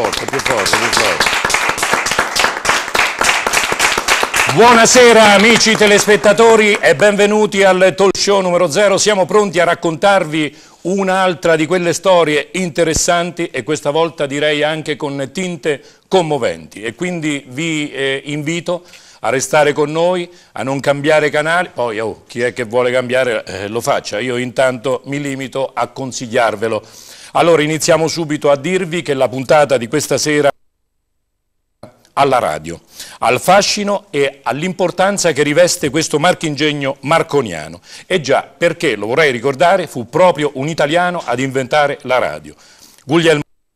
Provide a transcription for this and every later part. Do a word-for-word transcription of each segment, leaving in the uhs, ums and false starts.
forte, più forte, più forte. Buonasera amici telespettatori e benvenuti al talk show numero zero. Siamo pronti a raccontarvi un'altra di quelle storie interessanti e questa volta direi anche con tinte commoventi. E quindi vi eh, invito a restare con noi, a non cambiare canale, poi oh, chi è che vuole cambiare eh, lo faccia, io intanto mi limito a consigliarvelo. Allora iniziamo subito a dirvi che la puntata di questa sera alla radio, al fascino e all'importanza che riveste questo marchingegno marconiano. E già, perché, lo vorrei ricordare, fu proprio un italiano ad inventare la radio. Guglielmo.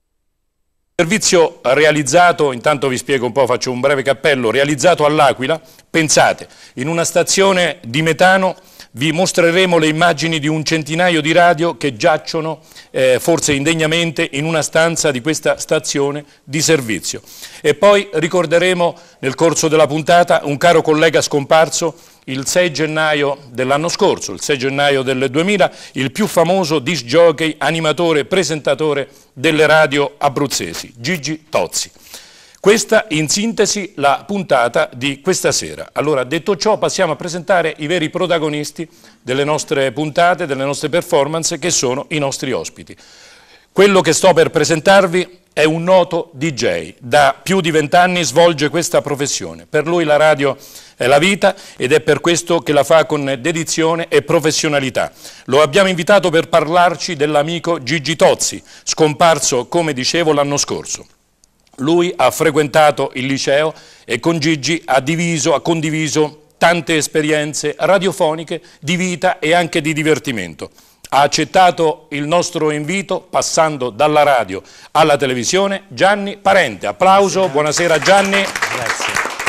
Servizio realizzato, intanto vi spiego un po', faccio un breve cappello, realizzato all'Aquila, pensate, in una stazione di metano vi mostreremo le immagini di un centinaio di radio che giacciono, eh, forse indegnamente, in una stanza di questa stazione di servizio. E poi ricorderemo nel corso della puntata un caro collega scomparso il sei gennaio dell'anno scorso, il sei gennaio del duemila, il più famoso disc jockey, animatore e presentatore delle radio abruzzesi, Gigi Tozzi. Questa in sintesi la puntata di questa sera. Allora, detto ciò, passiamo a presentare i veri protagonisti delle nostre puntate, delle nostre performance, che sono i nostri ospiti. Quello che sto per presentarvi è un noto D J, da più di vent'anni svolge questa professione. Per lui la radio è la vita ed è per questo che la fa con dedizione e professionalità. Lo abbiamo invitato per parlarci dell'amico Gigi Tozzi, scomparso, come dicevo, l'anno scorso. Lui ha frequentato il liceo e con Gigi ha, diviso, ha condiviso tante esperienze radiofoniche di vita e anche di divertimento. Ha accettato il nostro invito passando dalla radio alla televisione Gianni Parente. Applauso, buonasera Gianni. Grazie.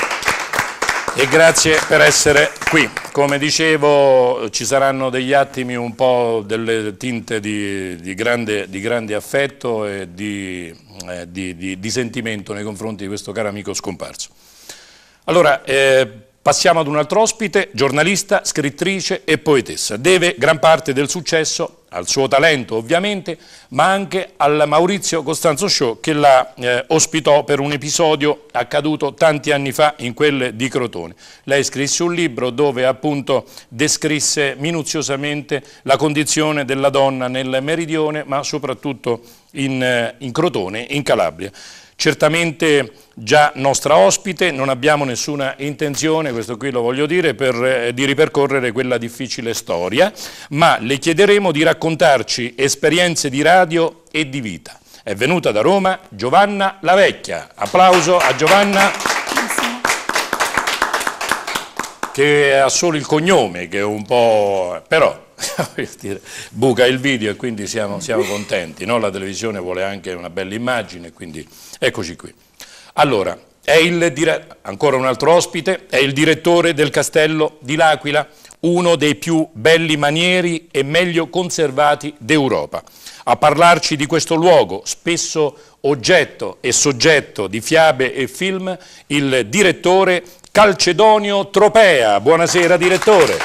E grazie per essere qui. Come dicevo, ci saranno degli attimi un po' delle tinte di, di, grande, di grande affetto e di, eh, di, di, di sentimento nei confronti di questo caro amico scomparso. Allora, eh, passiamo ad un altro ospite, giornalista, scrittrice e poetessa. Deve gran parte del successo al suo talento ovviamente, ma anche al Maurizio Costanzo Show che la eh, ospitò per un episodio accaduto tanti anni fa in quelle di Crotone. Lei scrisse un libro dove appunto descrisse minuziosamente la condizione della donna nel meridione, ma soprattutto in, eh, in Crotone, in Calabria. Certamente già nostra ospite, non abbiamo nessuna intenzione, questo qui lo voglio dire, per, eh, di ripercorrere quella difficile storia, ma le chiederemo di raccontarci esperienze di radio e di vita. È venuta da Roma Giovanna La Vecchia. Applauso a Giovanna, che ha solo il cognome, che è un po'... però... buca il video e quindi siamo, siamo contenti, no? La televisione vuole anche una bella immagine, quindi eccoci qui. Allora, è il dire... ancora un altro ospite, è il direttore del Castello di L'Aquila, uno dei più belli manieri e meglio conservati d'Europa. A parlarci di questo luogo, spesso oggetto e soggetto di fiabe e film, il direttore Calcedonio Tropea. Buonasera direttore.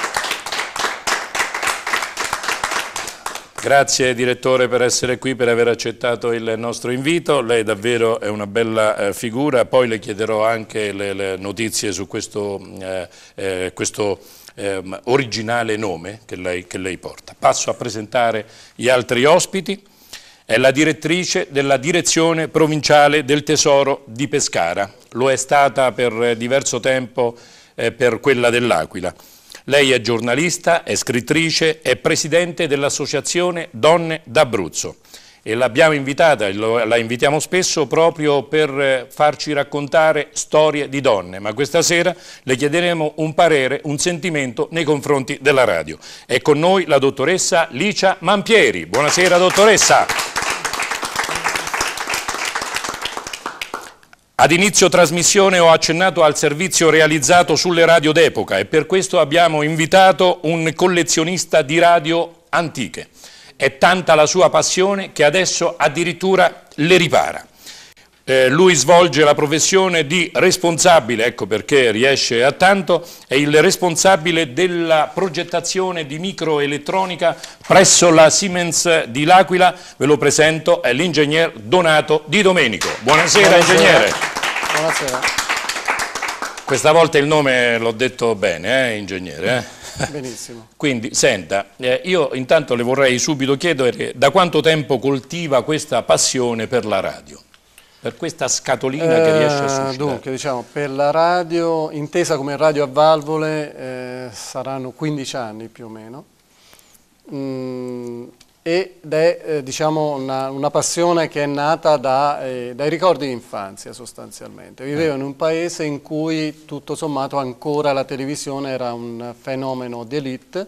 Grazie direttore per essere qui, per aver accettato il nostro invito. Lei davvero è una bella eh, figura, poi le chiederò anche le, le notizie su questo, eh, eh, questo eh, originale nome che lei, che lei porta. Passo a presentare gli altri ospiti. È la direttrice della Direzione Provinciale del Tesoro di Pescara. Lo è stata per diverso tempo eh, per quella dell'Aquila. Lei è giornalista, è scrittrice, è presidente dell'associazione Donne d'Abruzzo e l'abbiamo invitata, la invitiamo spesso proprio per farci raccontare storie di donne, ma questa sera le chiederemo un parere, un sentimento nei confronti della radio. È con noi la dottoressa Licia Mampieri. Buonasera dottoressa. Ad inizio trasmissione ho accennato al servizio realizzato sulle radio d'epoca e per questo abbiamo invitato un collezionista di radio antiche. È tanta la sua passione che adesso addirittura le ripara. Eh, lui svolge la professione di responsabile, ecco perché riesce a tanto, è il responsabile della progettazione di microelettronica presso la Siemens di L'Aquila. Ve lo presento, è l'ingegner Donato Di Domenico. Buonasera, Buonasera. Ingegnere. Buonasera. Questa volta il nome l'ho detto bene, eh, ingegnere? Eh? Benissimo. Quindi, senta, eh, io intanto le vorrei subito chiedere da quanto tempo coltiva questa passione per la radio? Per questa scatolina eh, che riesce a suscitare? Dunque, diciamo, per la radio, intesa come radio a valvole, eh, saranno quindici anni più o meno, mm, ed è eh, diciamo, una, una passione che è nata da, eh, dai ricordi di infanzia sostanzialmente. Vivevo in un paese in cui tutto sommato ancora la televisione era un fenomeno di elite,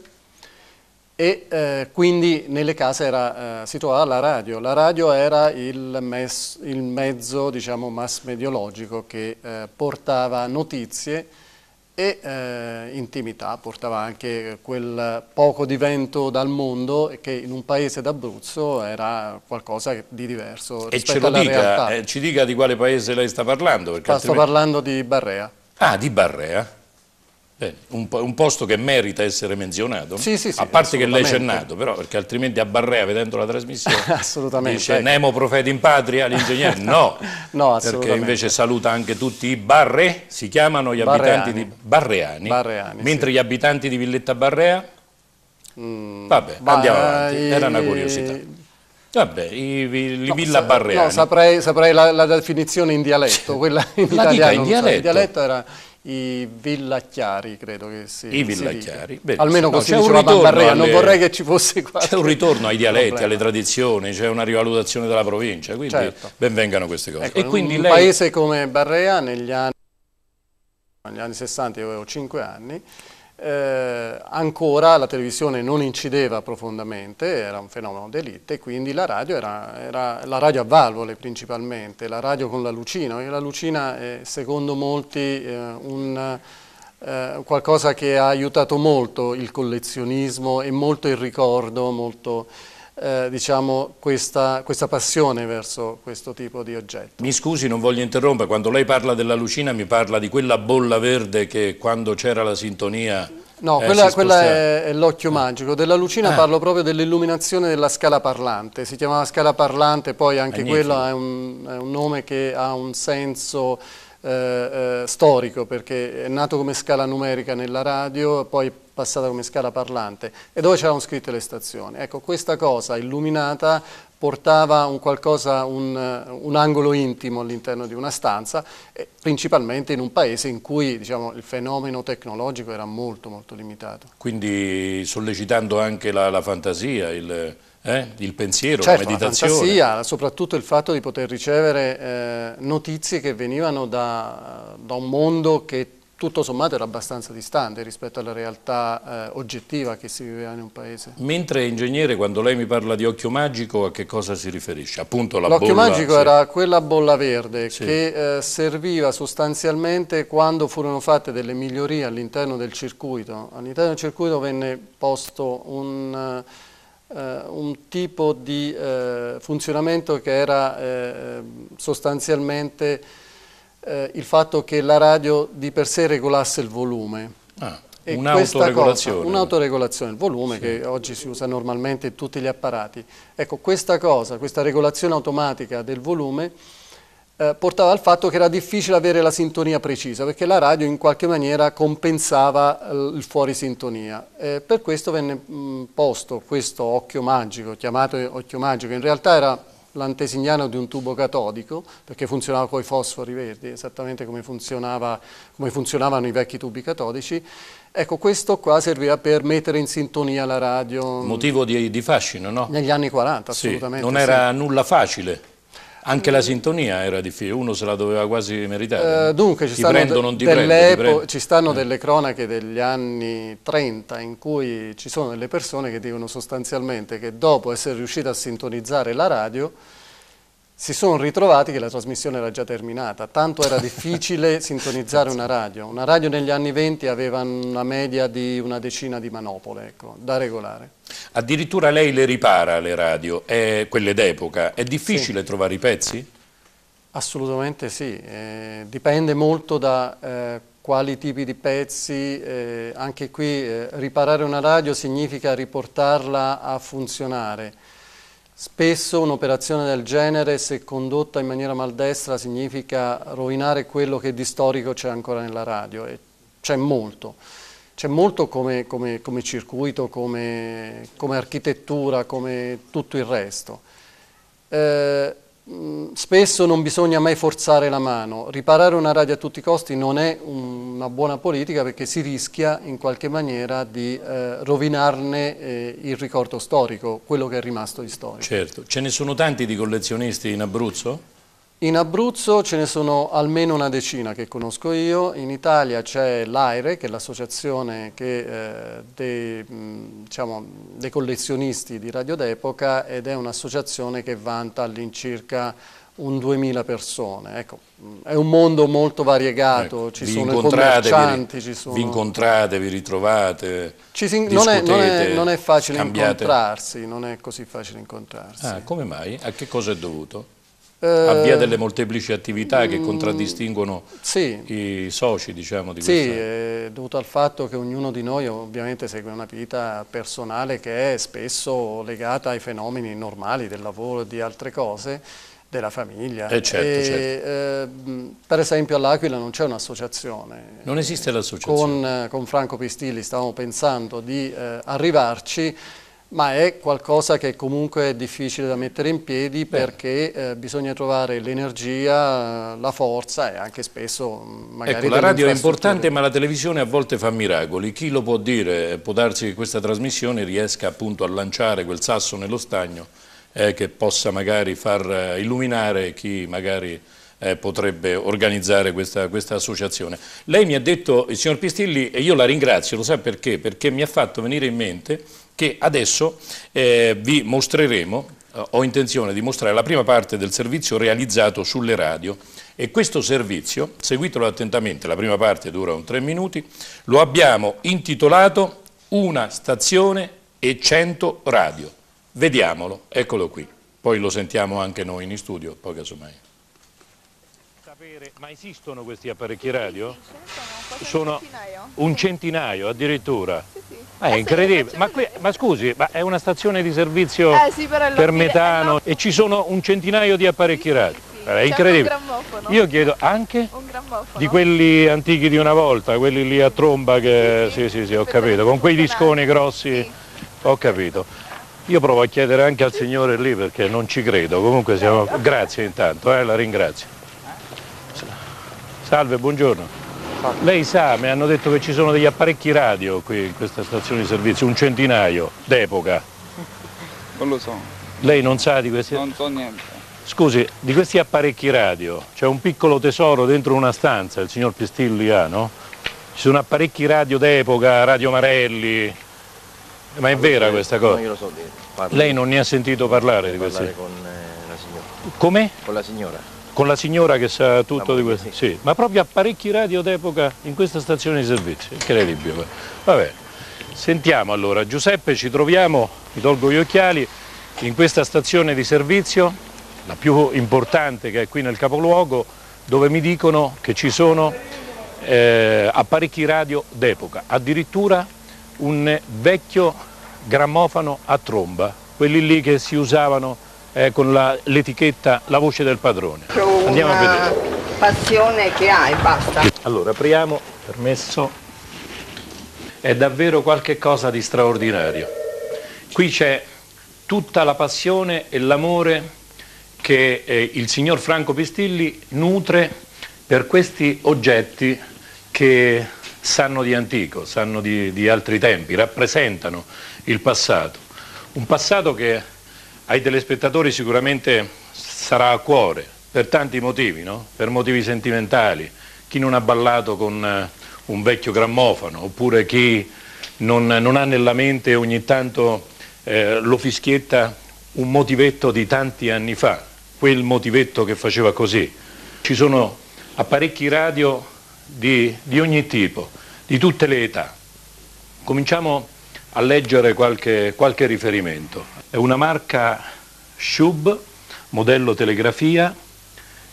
e eh, quindi nelle case era, eh, si trovava la radio. La radio era il, mes, il mezzo, diciamo, mass mediologico che eh, portava notizie e eh, intimità, portava anche quel poco di vento dal mondo che in un paese d'Abruzzo era qualcosa di diverso e rispetto ce lo alla dica, realtà. Eh, ci dica di quale paese lei sta parlando. Perché Sto altrimenti... parlando di Barrea. Ah, di Barrea. Bene, un, un posto che merita essere menzionato, sì, sì, sì, a parte che lei c'è nato, però perché altrimenti a Barrea, vedendo la trasmissione, assolutamente, dice ecco. Nemo profeti in patria, l'ingegnere no, no perché invece saluta anche tutti i Barre, si chiamano gli Barreani. abitanti di Barreani, Barreani mentre sì. gli abitanti di Villetta Barrea, mm, vabbè, bah, andiamo avanti, i... era una curiosità. Vabbè, i, i, i no, Villa sa, Barreani. No, saprei, saprei la, la definizione in dialetto, quella in la italiano. dica in non dialetto. So, in dialetto era i villacchiari, credo che si I villacchiari. Almeno no, così diceva Barrea, alle... non vorrei che ci fosse qualche C'è un ritorno ai dialetti, problema. alle tradizioni, c'è una rivalutazione della provincia, quindi certo. ben vengano queste cose. Ecco, e quindi un lei... paese come Barrea negli anni, negli anni sessanta, io avevo cinque anni, Eh, ancora la televisione non incideva profondamente, era un fenomeno d'élite, e quindi la radio era, era la radio a valvole principalmente, la radio con la lucina, e la lucina è secondo molti eh, un, eh, qualcosa che ha aiutato molto il collezionismo e molto il ricordo, molto eh, diciamo questa, questa passione verso questo tipo di oggetto. Mi scusi, non voglio interrompere, quando lei parla della lucina mi parla di quella bolla verde che quando c'era la sintonia... No, eh, quella, quella è, è l'occhio magico. Della lucina ah. parlo proprio dell'illuminazione della scala parlante. Si chiamava scala parlante, poi anche Magnifico. quello è un, è un nome che ha un senso eh, eh, storico, perché è nato come scala numerica nella radio, poi è passata come scala parlante, e dove c'erano scritte le stazioni. Ecco, questa cosa illuminata portava un qualcosa, un, un angolo intimo all'interno di una stanza, e principalmente in un paese in cui, diciamo, il fenomeno tecnologico era molto molto limitato. Quindi sollecitando anche la, la fantasia, il, eh, il pensiero, certo, la meditazione. La fantasia, soprattutto il fatto di poter ricevere eh, notizie che venivano da, da un mondo che tutto sommato era abbastanza distante rispetto alla realtà eh, oggettiva che si viveva in un paese. Mentre ingegnere, quando lei mi parla di occhio magico, a che cosa si riferisce? Appunto la bolla... L'occhio magico sì. era quella bolla verde sì. che eh, serviva sostanzialmente quando furono fatte delle migliorie all'interno del circuito. All'interno del circuito venne posto un, uh, un tipo di uh, funzionamento che era uh, sostanzialmente Eh, il fatto che la radio di per sé regolasse il volume. Ah, un'autoregolazione. Un'autoregolazione, il volume sì. che oggi si usa normalmente in tutti gli apparati. Ecco, questa cosa, questa regolazione automatica del volume eh, portava al fatto che era difficile avere la sintonia precisa, perché la radio in qualche maniera compensava eh, il fuori sintonia. Eh, per questo venne mh, posto questo occhio magico, chiamato occhio magico, in realtà era l'antesignano di un tubo catodico, perché funzionava con i fosfori verdi, esattamente come, funzionava, come funzionavano i vecchi tubi catodici. Ecco, questo qua serviva per mettere in sintonia la radio. Motivo di, di fascino, no? Negli anni quaranta, sì, assolutamente. Non era sì. nulla facile. Anche la sintonia era difficile, uno se la doveva quasi meritare. Eh, dunque, ci ti stanno, prendo, non ti prendo, ti prendo. Ci stanno eh. delle cronache degli anni trenta in cui ci sono delle persone che dicono sostanzialmente che dopo essere riuscite a sintonizzare la radio si sono ritrovati che la trasmissione era già terminata, tanto era difficile sintonizzare una radio. Una radio negli anni venti aveva una media di una decina di manopole, ecco, da regolare. Addirittura lei le ripara le radio, eh, quelle d'epoca. È difficile sì. trovare i pezzi? Assolutamente sì, eh, dipende molto da eh, quali tipi di pezzi, eh, anche qui eh, riparare una radio significa riportarla a funzionare. Spesso un'operazione del genere, se condotta in maniera maldestra, significa rovinare quello che di storico c'è ancora nella radio, e c'è molto. C'è molto come, come, come circuito, come, come architettura, come tutto il resto. Eh, Spesso non bisogna mai forzare la mano. Riparare una radio a tutti i costi non è una buona politica, perché si rischia in qualche maniera di eh, rovinarne eh, il ricordo storico, quello che è rimasto di storico. Certo. Ce ne sono tanti di collezionisti in Abruzzo? In Abruzzo ce ne sono almeno una decina che conosco io. In Italia c'è l'AIRE, che è l'associazione che, eh, dei, mh, diciamo, dei collezionisti di radio d'epoca, ed è un'associazione che vanta all'incirca un duemila persone. Ecco, è un mondo molto variegato, ecco, ci sono i commercianti, vi, ci sono... vi incontrate, vi ritrovate, ci si... non, è, non, è, non è facile scambiate. incontrarsi, non è così facile incontrarsi. Ah, come mai? A che cosa è dovuto? A via delle molteplici attività che contraddistinguono sì. i soci, diciamo, di sì, questa... è dovuto al fatto che ognuno di noi ovviamente segue una vita personale che è spesso legata ai fenomeni normali del lavoro e di altre cose, della famiglia. Eh certo, e, certo. Eh, per esempio all'Aquila non c'è un'associazione. Non esiste l'associazione. Con, con Franco Pistilli stavamo pensando di eh, arrivarci, ma è qualcosa che comunque è difficile da mettere in piedi. Beh. perché eh, bisogna trovare l'energia, la forza e anche spesso magari... Ecco, la radio è importante, ma la televisione a volte fa miracoli. Chi lo può dire? Può darsi che questa trasmissione riesca appunto a lanciare quel sasso nello stagno eh, che possa magari far eh, illuminare chi magari eh, potrebbe organizzare questa, questa associazione. Lei mi ha detto, il signor Pistilli, e io la ringrazio, lo sa perché? Perché mi ha fatto venire in mente che adesso eh, vi mostreremo, eh, ho intenzione di mostrare la prima parte del servizio realizzato sulle radio, e questo servizio, seguitelo attentamente, la prima parte dura un tre minuti, lo abbiamo intitolato Una stazione e cento radio. Vediamolo, eccolo qui, poi lo sentiamo anche noi in studio, poi casomai. Ma esistono questi apparecchi radio? Sì, sono un centinaio. Un centinaio addirittura? Sì, sì. Ah, è incredibile, ma, qui, ma scusi, ma è una stazione di servizio eh, sì, per metano e ci sono un centinaio di apparecchi radio? Sì, sì. È incredibile. Un grammofono. Io chiedo anche un grammofono. Di quelli antichi di una volta, quelli lì a tromba che... Sì, sì, sì, sì ho capito, con quei disconi grossi, sì. Ho capito. Io provo a chiedere anche al signore lì perché non ci credo, comunque siamo... Grazie intanto, eh, la ringrazio. Salve, buongiorno. Lei sa, mi hanno detto che ci sono degli apparecchi radio qui in questa stazione di servizio, un centinaio d'epoca. Non lo so. Lei non sa di questi? Non so niente. Scusi, di questi apparecchi radio, c'è un piccolo tesoro dentro una stanza, il signor Pistilli ha, no? Ci sono apparecchi radio d'epoca, Radio Marelli, ma è vera questa cosa? No, io lo so. Parlo, Lei non ne ha sentito parlare di questi? con eh, la signora. Come? Con la signora. Con la signora che sa tutto di questo? Sì. Sì, ma proprio apparecchi radio d'epoca in questa stazione di servizio, incredibile. Vabbè, sentiamo allora, Giuseppe, ci troviamo, mi tolgo gli occhiali, in questa stazione di servizio, la più importante che è qui nel capoluogo, dove mi dicono che ci sono eh, apparecchi radio d'epoca, addirittura un vecchio grammofono a tromba, quelli lì che si usavano Eh, con l'etichetta la, la voce del padrone. Andiamo a vedere. Passione che hai, basta. Allora, apriamo, permesso. È davvero qualche cosa di straordinario. Qui c'è tutta la passione e l'amore che eh, il signor Franco Pistilli nutre per questi oggetti che sanno di antico, sanno di, di altri tempi, rappresentano il passato. Un passato che ai telespettatori sicuramente sarà a cuore, per tanti motivi, no? Per motivi sentimentali, chi non ha ballato con uh, un vecchio grammofono, oppure chi non, non ha nella mente ogni tanto eh, lo fischietta un motivetto di tanti anni fa, quel motivetto che faceva così. Ci sono apparecchi radio di, di ogni tipo, di tutte le età. Cominciamo a leggere qualche, qualche riferimento. È una marca Shub, modello telegrafia,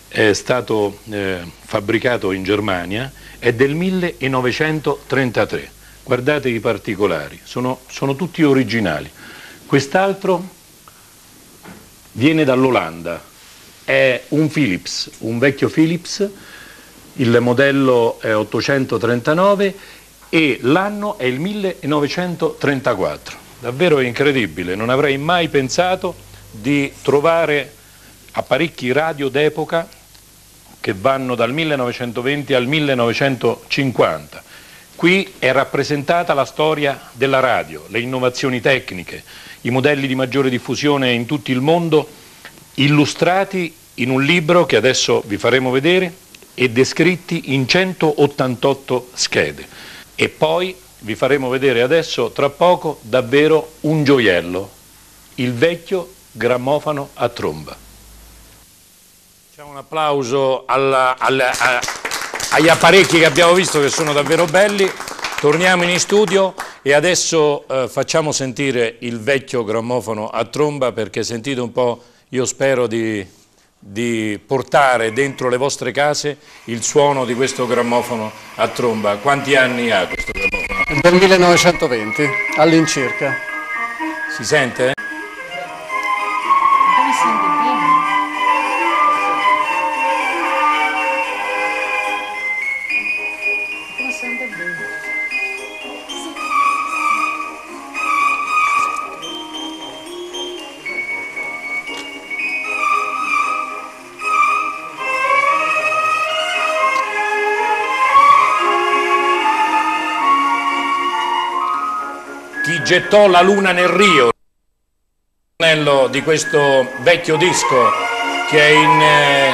è stato eh, fabbricato in Germania, è del millenovecentotrentatré. Guardate i particolari, sono, sono tutti originali. Quest'altro viene dall'Olanda, è un Philips, un vecchio Philips, il modello è ottocentotrentanove e l'anno è il millenovecentotrentaquattro. Davvero incredibile, non avrei mai pensato di trovare apparecchi radio d'epoca che vanno dal millenovecentoventi al millenovecentocinquanta. Qui è rappresentata la storia della radio, le innovazioni tecniche, i modelli di maggiore diffusione in tutto il mondo, illustrati in un libro che adesso vi faremo vedere e descritti in centottantotto schede. E poi vi faremo vedere adesso, tra poco, davvero un gioiello, il vecchio grammofono a tromba. Facciamo un applauso alla, alla, a, agli apparecchi che abbiamo visto, che sono davvero belli. Torniamo in studio e adesso eh, facciamo sentire il vecchio grammofono a tromba, perché sentite un po', io spero di, di portare dentro le vostre case il suono di questo grammofono a tromba. Quanti anni ha questo grammofono? Del millenovecentoventi, all'incirca. Si sente? Come sente bene? Come sente bene? Chi gettò la luna nel Rio, di questo vecchio disco che è in... Eh...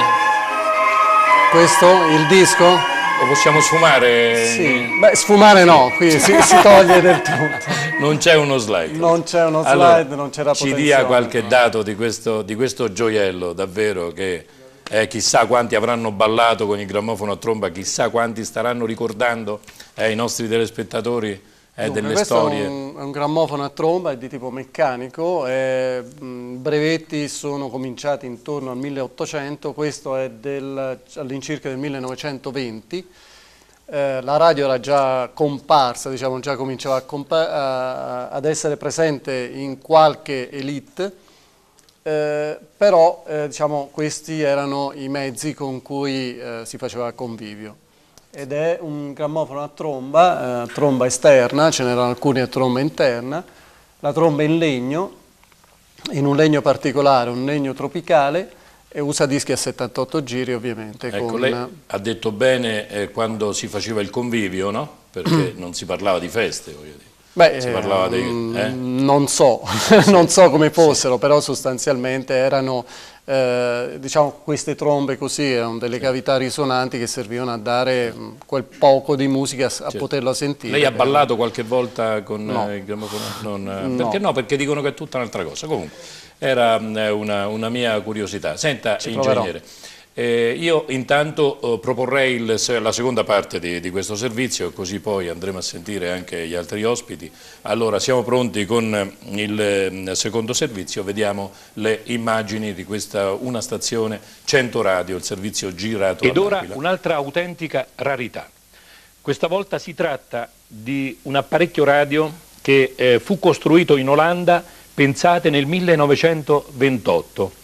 Questo, il disco? Lo possiamo sfumare? Sì, beh, sfumare no, qui si, si toglie del tutto. Non c'è uno slide. Non c'è uno slide, allora, non c'è la ci potenziale. dia qualche dato di questo, di questo gioiello, davvero, che eh, chissà quanti avranno ballato con il grammofono a tromba, chissà quanti staranno ricordando eh, i nostri telespettatori. Eh, Dunque, delle questo storie. È un, è un grammofono a tromba, è di tipo meccanico, i brevetti sono cominciati intorno al milleottocento, questo è all'incirca del millenovecentoventi, eh, la radio era già comparsa, diciamo, già cominciava a compa a, ad essere presente in qualche elite, eh, però eh, diciamo, questi erano i mezzi con cui eh, si faceva convivio. Ed è un grammofono a tromba, eh, tromba esterna, ce n'erano alcuni a tromba interna, la tromba in legno, in un legno particolare, un legno tropicale, e usa dischi a settantotto giri ovviamente. Ecco, con... lei ha detto bene eh, quando si faceva il convivio, no? Perché non si parlava di feste, voglio dire. Beh, si parlava di, eh? non so, non so come fossero, sì. Però sostanzialmente erano... Eh, diciamo, queste trombe così erano delle cavità risonanti che servivano a dare mh, quel poco di musica a, certo. poterlo sentire. Lei ha ballato qualche volta con no. eh, il grammofono? Non, no. Perché no? Perché dicono che è tutta un'altra cosa. Comunque era mh, una, una mia curiosità. Senta, Ci ingegnere, eh, io intanto eh, proporrei il, la seconda parte di, di questo servizio, così poi andremo a sentire anche gli altri ospiti. Allora, siamo pronti con il eh, secondo servizio, vediamo le immagini di questa una stazione cento radio, il servizio girato. Ed ora un'altra autentica rarità. Questa volta si tratta di un apparecchio radio che eh, fu costruito in Olanda, pensate, nel millenovecentoventotto.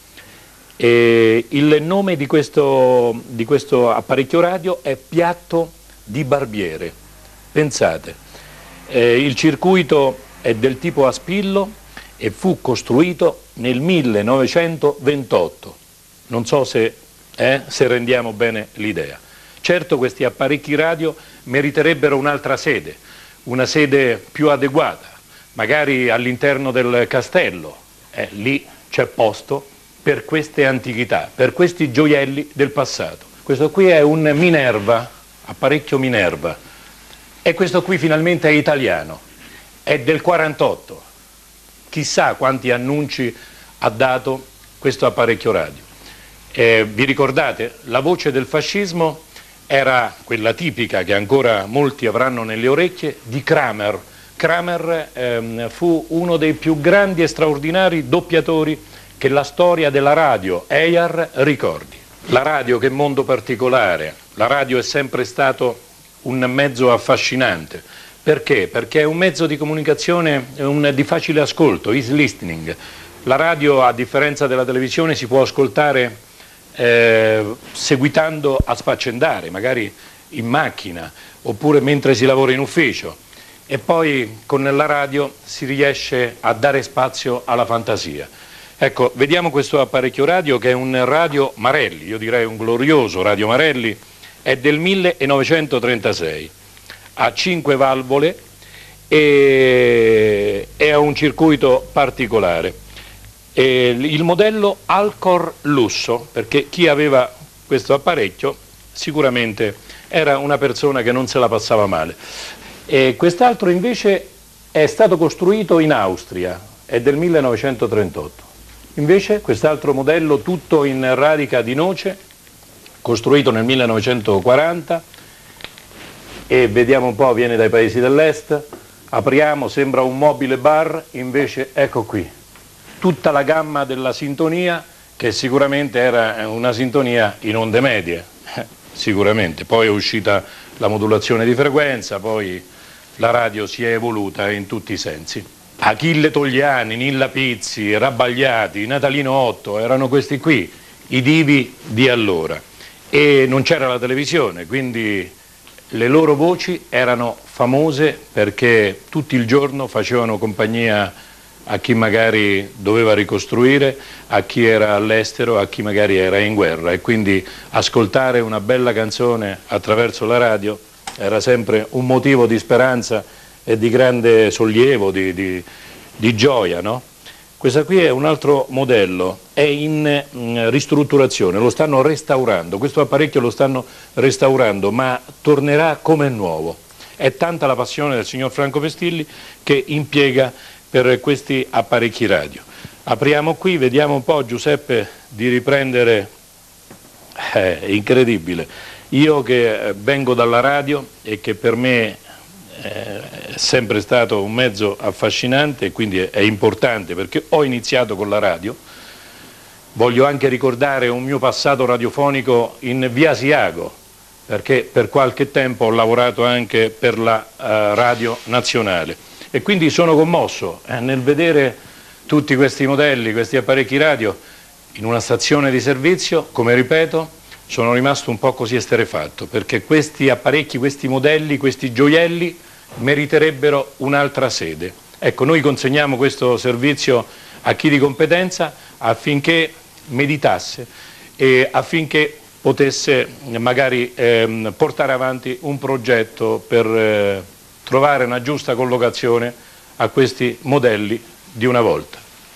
E il nome di questo, di questo apparecchio radio è piatto di barbiere. Pensate, eh, il circuito è del tipo a spillo e fu costruito nel millenovecentoventotto. Non so se, eh, se rendiamo bene l'idea. Certo, questi apparecchi radio meriterebbero un'altra sede, una sede più adeguata, magari all'interno del castello. Eh, lì c'è posto per queste antichità, per questi gioielli del passato. Questo qui è un Minerva, apparecchio Minerva, e questo qui finalmente è italiano, è del quarantotto. Chissà quanti annunci ha dato questo apparecchio radio. Eh, vi ricordate? La voce del fascismo era quella tipica che ancora molti avranno nelle orecchie di Kramer. Kramer ehm, fu uno dei più grandi e straordinari doppiatori che la storia della radio E I A R ricordi. La radio, che mondo particolare, la radio è sempre stato un mezzo affascinante. Perché? Perché è un mezzo di comunicazione un, di facile ascolto, easy listening. La radio, a differenza della televisione, si può ascoltare eh, seguitando a sfaccendare, magari in macchina, oppure mentre si lavora in ufficio. E poi con la radio si riesce a dare spazio alla fantasia. Ecco, vediamo questo apparecchio radio che è un radio Marelli, io direi un glorioso radio Marelli, è del millenovecentotrentasei, ha cinque valvole e ha un circuito particolare. E il modello Alcor Lusso, perché chi aveva questo apparecchio sicuramente era una persona che non se la passava male. E quest'altro invece è stato costruito in Austria, è del millenovecentotrentotto. Invece quest'altro modello tutto in radica di noce, costruito nel millenovecentoquaranta, e vediamo un po', viene dai paesi dell'est, apriamo, sembra un mobile bar, invece ecco qui, tutta la gamma della sintonia, che sicuramente era una sintonia in onde medie, sicuramente, poi è uscita la modulazione di frequenza, poi la radio si è evoluta in tutti i sensi. Achille Togliani, Nilla Pizzi, Rabbagliati, Natalino Otto, erano questi qui, i divi di allora. E non c'era la televisione, quindi le loro voci erano famose perché tutto il giorno facevano compagnia a chi magari doveva ricostruire, a chi era all'estero, a chi magari era in guerra, e quindi ascoltare una bella canzone attraverso la radio era sempre un motivo di speranza e di grande sollievo, di, di, di gioia, no? Questa qui è un altro modello, è in mh, ristrutturazione, lo stanno restaurando, questo apparecchio lo stanno restaurando, ma tornerà come nuovo. È tanta la passione del signor Franco Pestilli che impiega per questi apparecchi radio. Apriamo qui, vediamo un po', Giuseppe, di riprendere, è incredibile. Io che vengo dalla radio e che per me è sempre stato un mezzo affascinante e quindi è importante perché ho iniziato con la radio, voglio anche ricordare un mio passato radiofonico in Via Asiago, perché per qualche tempo ho lavorato anche per la uh, Radio Nazionale e quindi sono commosso eh, nel vedere tutti questi modelli, questi apparecchi radio in una stazione di servizio. Come ripeto, sono rimasto un po' così esterrefatto, perché questi apparecchi, questi modelli, questi gioielli meriterebbero un'altra sede. Ecco, noi consegniamo questo servizio a chi di competenza affinché meditasse e affinché potesse magari ehm, portare avanti un progetto per eh, trovare una giusta collocazione a questi modelli di una volta.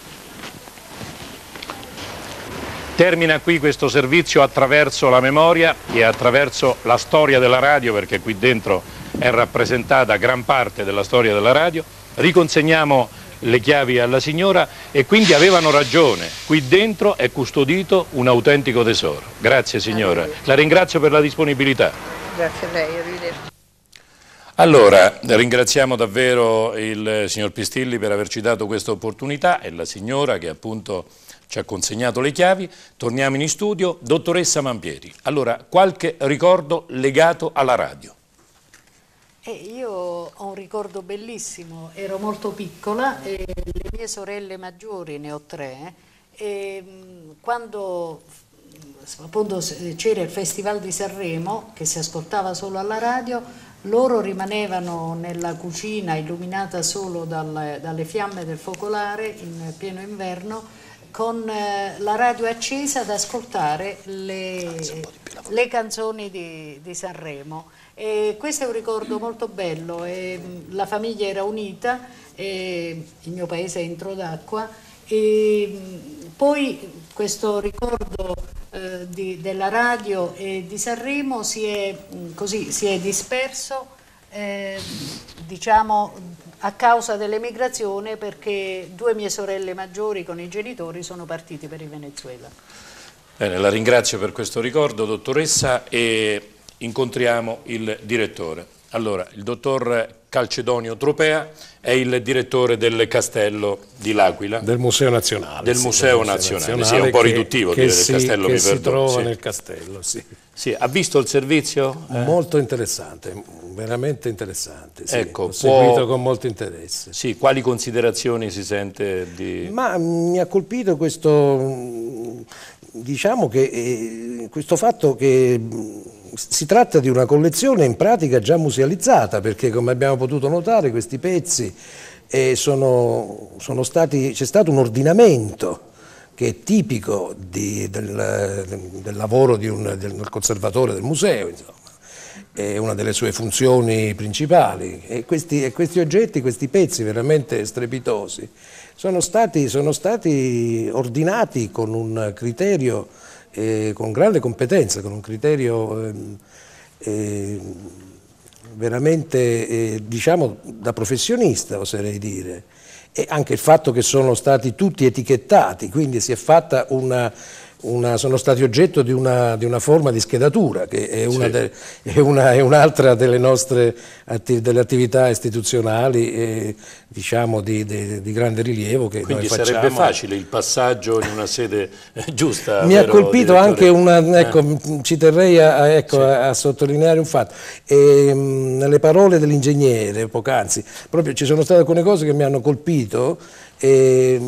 Termina qui questo servizio attraverso la memoria e attraverso la storia della radio, perché qui dentro è rappresentata gran parte della storia della radio. Riconsegniamo le chiavi alla signora e quindi avevano ragione, qui dentro è custodito un autentico tesoro. Grazie signora, la ringrazio per la disponibilità. Grazie a lei, arrivederci. Allora, ringraziamo davvero il signor Pestilli per averci dato questa opportunità e la signora che appunto ci ha consegnato le chiavi. Torniamo in studio. Dottoressa Mampieri, allora qualche ricordo legato alla radio? Eh, io ho un ricordo bellissimo, ero molto piccola e le mie sorelle maggiori, ne ho tre, e quando appunto c'era il Festival di Sanremo che si ascoltava solo alla radio, loro rimanevano nella cucina illuminata solo dal, dalle fiamme del focolare in pieno inverno con eh, la radio accesa ad ascoltare le, le canzoni di, di Sanremo. E questo è un ricordo molto bello, e la famiglia era unita, e il mio paese è Intro d'Acqua, e poi questo ricordo eh, di, della radio e di Sanremo si è, così, si è disperso eh, diciamo a causa dell'emigrazione, perché due mie sorelle maggiori con i genitori sono partiti per il Venezuela. Bene, la ringrazio per questo ricordo, dottoressa, e incontriamo il direttore. Allora, il dottor Calcedonio Tropea è il direttore del Castello di L'Aquila. Del Museo Nazionale. Del sì, Museo del Nazionale, Nazionale, sì, è un po' che, riduttivo che dire si, del Castello, che mi si perdono. trova Sì. nel Castello, sì. Sì, ha visto il servizio? Eh. Molto interessante, veramente interessante. Sì. Ecco, Ho seguito può... con molto interesse. Sì, quali considerazioni si sente di... Ma mi ha colpito questo, diciamo che eh, questo fatto che si tratta di una collezione in pratica già musealizzata, perché come abbiamo potuto notare questi pezzi eh, sono, sono stati, c'è stato un ordinamento che è tipico di, del, del lavoro di un, del, del conservatore del museo, insomma. È una delle sue funzioni principali e questi, e questi oggetti, questi pezzi veramente strepitosi sono stati, sono stati ordinati con un criterio, eh, con grande competenza, con un criterio eh, eh, veramente eh, diciamo da professionista, oserei dire. E anche il fatto che sono stati tutti etichettati, quindi si è fatta una, una sono stati oggetto di una, di una forma di schedatura, che è, una sì. de, è, una, è un'altra delle nostre atti, delle attività istituzionali e, diciamo di, di, di grande rilievo che Quindi noi facciamo. sarebbe facile il passaggio in una sede giusta. Mi vero, ha colpito direttore? anche una, ecco, eh. ci terrei a, ecco, sì. a, a sottolineare un fatto, e, mh, nelle parole dell'ingegnere poc'anzi, proprio ci sono state alcune cose che mi hanno colpito, e,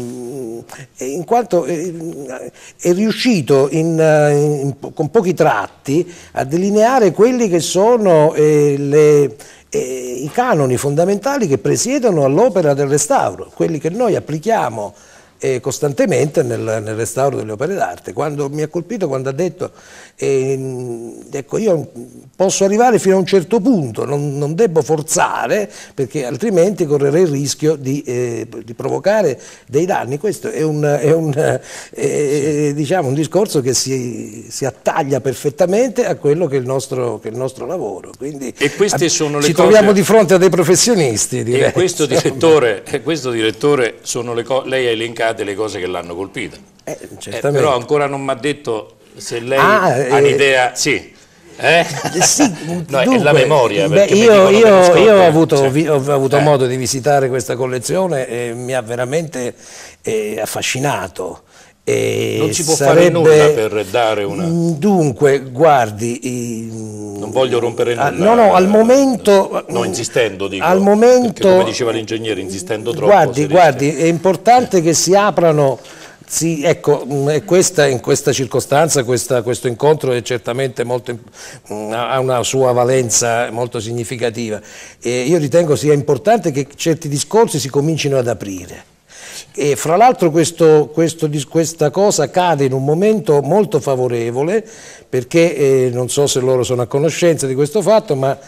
e in quanto è, è riuscito in, in, con pochi tratti a delineare quelli che sono eh, le, eh, i canoni fondamentali che presiedono all'opera del restauro, quelli che noi applichiamo eh, costantemente nel, nel restauro delle opere d'arte. Quando mi ha colpito quando ha detto eh, ecco, io posso arrivare fino a un certo punto, non, non devo forzare perché altrimenti correrei il rischio di, eh, di provocare dei danni. Questo è un, è un, eh, diciamo, un discorso che si, si attaglia perfettamente a quello che è il nostro, che è il nostro lavoro. Quindi e queste sono le ci cose... troviamo di fronte a dei professionisti. Direi. E questo direttore, e questo direttore sono le co... lei ha elencato le cose che l'hanno colpita. Eh, eh, però ancora non mi ha detto se lei ah, ha eh, un'idea. Sì. Eh? Sì, no, dunque, è la memoria. Beh, io, io, io ho avuto, cioè, ho avuto eh. modo di visitare questa collezione e mi ha veramente eh, affascinato. E non si può sarebbe, fare nulla per dare una... Dunque, guardi... Non voglio rompere nulla. No, no, al momento... No, insistendo, dico. Al momento... Come diceva l'ingegnere, insistendo troppo. Guardi, guardi, è importante che si aprano... Sì, ecco, questa, in questa circostanza questa, questo incontro è certamente molto, ha una sua valenza molto significativa e io ritengo sia importante che certi discorsi si comincino ad aprire. E fra l'altro questo, questo, questa cosa cade in un momento molto favorevole perché eh, non so se loro sono a conoscenza di questo fatto, ma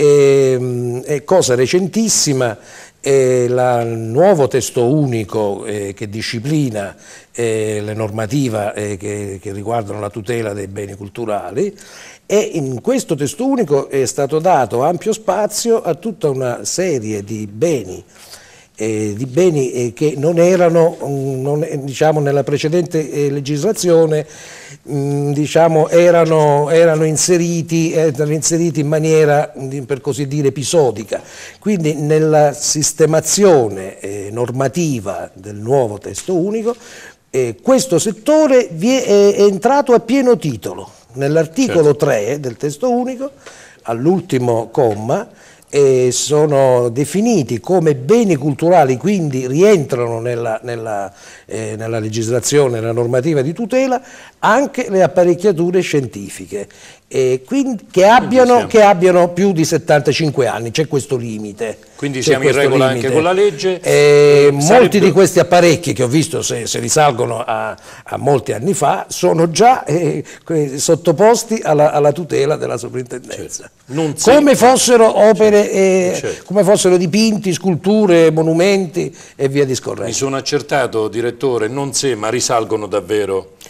è, è cosa recentissima. E la, il nuovo testo unico eh, che disciplina eh, le normative eh, che, che riguardano la tutela dei beni culturali e in questo testo unico è stato dato ampio spazio a tutta una serie di beni, eh, di beni eh, che non erano, non, diciamo, nella precedente eh, legislazione mh, diciamo, erano, erano, inseriti, erano inseriti in maniera, per così dire, episodica. Quindi nella sistemazione eh, normativa del nuovo testo unico eh, questo settore vi è, è entrato a pieno titolo. Nell'articolo certo. tre del testo unico, all'ultimo comma, e sono definiti come beni culturali, quindi rientrano nella, nella, eh, nella legislazione, nella normativa di tutela, anche le apparecchiature scientifiche eh, quindi, che, abbiano, che abbiano più di settantacinque anni, c'è questo limite. Quindi siamo in regola limite. Anche con la legge? Eh, molti sarebbe... di questi apparecchi che ho visto, se, se risalgono a, a molti anni fa, sono già eh, sottoposti alla, alla tutela della soprintendenza. Certo. Come fossero opere, eh, certo. come fossero dipinti, sculture, monumenti e via discorrendo. Mi sono accertato, direttore, non se, ma risalgono davvero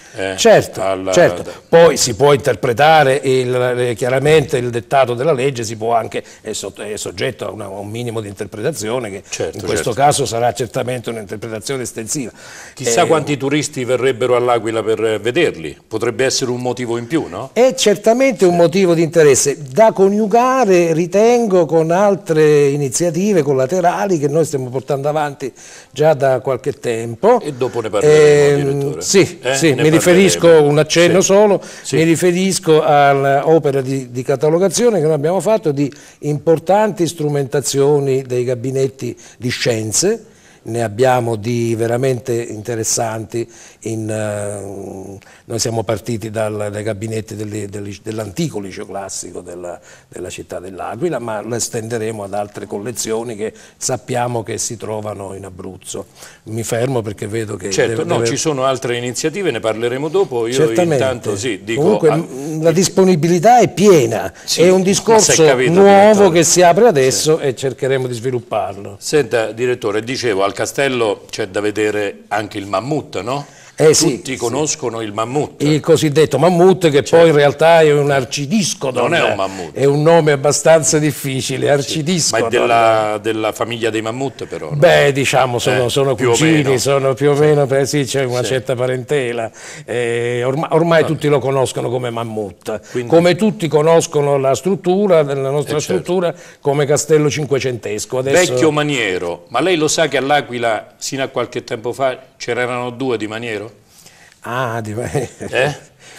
Eh, certo, alla... certo, poi si può interpretare il, chiaramente il dettato della legge, si può anche, è, sotto, è soggetto a, una, a un minimo di interpretazione che certo, in questo certo. caso sarà certamente un'interpretazione estensiva. Chissà eh, quanti turisti verrebbero all'Aquila per vederli, potrebbe essere un motivo in più, no? È certamente un motivo di interesse da coniugare, ritengo, con altre iniziative collaterali che noi stiamo portando avanti già da qualche tempo. E dopo ne parleremo, eh, direttore. Sì, eh? sì mi riferisco, un accenno sì. solo, sì. mi riferisco all'opera di, di catalogazione che noi abbiamo fatto di importanti strumentazioni dei gabinetti di scienze. Ne abbiamo di veramente interessanti, in, uh, noi siamo partiti dal, dai gabinetti dell'antico liceo classico della, della città dell'Aquila, ma lo estenderemo ad altre collezioni che sappiamo che si trovano in Abruzzo. Mi fermo perché vedo che... Certo, deve, no, deve... ci sono altre iniziative, ne parleremo dopo, io Certamente. intanto sì, dico... Comunque ah, la disponibilità è piena, sì, è un discorso capito, nuovo direttore. che si apre adesso sì. e cercheremo di svilupparlo. Senta, direttore, dicevo, al castello c'è da vedere anche il mammut, no? Eh, sì, Tutti conoscono sì. il mammut. Il cosiddetto mammut, che certo. poi in realtà è un arcidiscodon. Non è un mammut. È un nome abbastanza difficile, arcidiscodon. Sì. Ma è della, della famiglia dei mammut però? No? Beh, diciamo, sono, eh, sono cugini, sono più o meno, sì, sì c'è una sì. certa parentela. Eh, ormai ormai tutti lo conoscono come mammut. Quindi... Come tutti conoscono la struttura, della nostra eh, struttura, certo. come castello cinquecentesco. Adesso... Vecchio maniero, ma lei lo sa che all'Aquila, sino a qualche tempo fa, c'erano due di maniero? Ah, di me. Eh?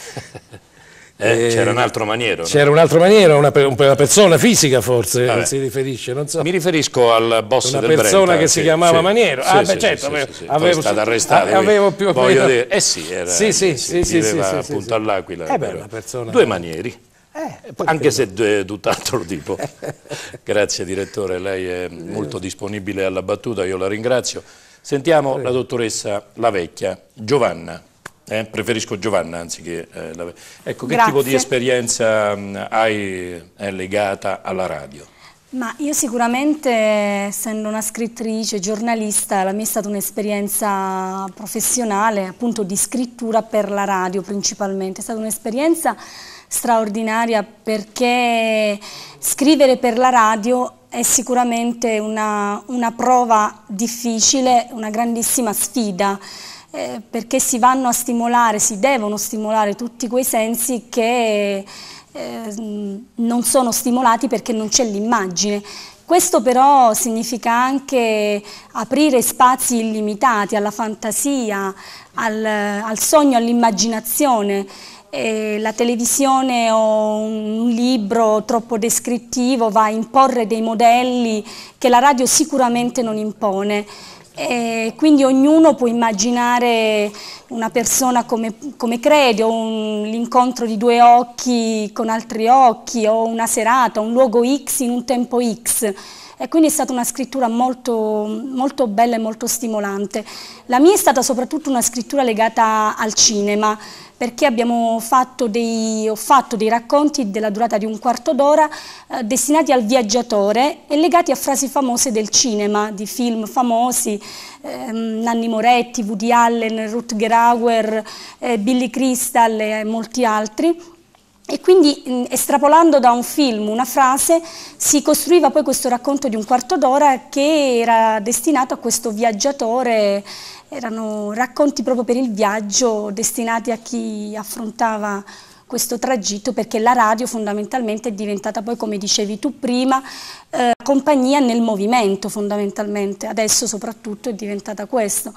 Eh, c'era un altro maniero. C'era no? un altro maniero, una, una persona fisica forse, Vabbè. si riferisce, non so. Mi riferisco al boss una del Brenta. Una persona che sì, si chiamava sì, Maniero. Sì, ah, sì, beh, certo, sì, avevo, sì, sì. avevo, Poi è stato arrestato. avevo più o voglio meno... dire, eh sì, era, sì, sì, sì, sì, viveva sì, appunto sì, all'Aquila. Eh beh, una persona... Due manieri. Eh, anche se è tutt'altro tipo. Grazie direttore, lei è molto disponibile alla battuta, io la ringrazio. Sentiamo Prego. la dottoressa La Vecchia, Giovanna. Eh, preferisco Giovanna anziché eh, la... Ecco, che Grazie. tipo di esperienza mh, hai eh, legata alla radio? Ma io sicuramente, essendo una scrittrice, giornalista, la mia è stata un'esperienza professionale, appunto di scrittura per la radio principalmente. È stata un'esperienza straordinaria perché scrivere per la radio è sicuramente una, una prova difficile, una grandissima sfida. Eh, perché si vanno a stimolare, si devono stimolare tutti quei sensi che eh, non sono stimolati perché non c'è l'immagine. Questo però significa anche aprire spazi illimitati alla fantasia, al, al sogno, all'immaginazione. Eh, la televisione o un libro troppo descrittivo va a imporre dei modelli che la radio sicuramente non impone. E quindi ognuno può immaginare una persona come, come crede, o l'incontro di due occhi con altri occhi, o una serata, un luogo X in un tempo X. E quindi è stata una scrittura molto, molto bella e molto stimolante. La mia è stata soprattutto una scrittura legata al cinema, perché abbiamo fatto dei, ho fatto dei racconti della durata di un quarto d'ora eh, destinati al viaggiatore e legati a frasi famose del cinema, di film famosi, ehm, Nanni Moretti, Woody Allen, Rutger Hauer, eh, Billy Crystal e molti altri. E quindi mh, estrapolando da un film una frase si costruiva poi questo racconto di un quarto d'ora che era destinato a questo viaggiatore. Erano racconti proprio per il viaggio destinati a chi affrontava questo tragitto, perché la radio fondamentalmente è diventata poi, come dicevi tu prima, eh, compagnia nel movimento fondamentalmente, adesso soprattutto è diventata questo.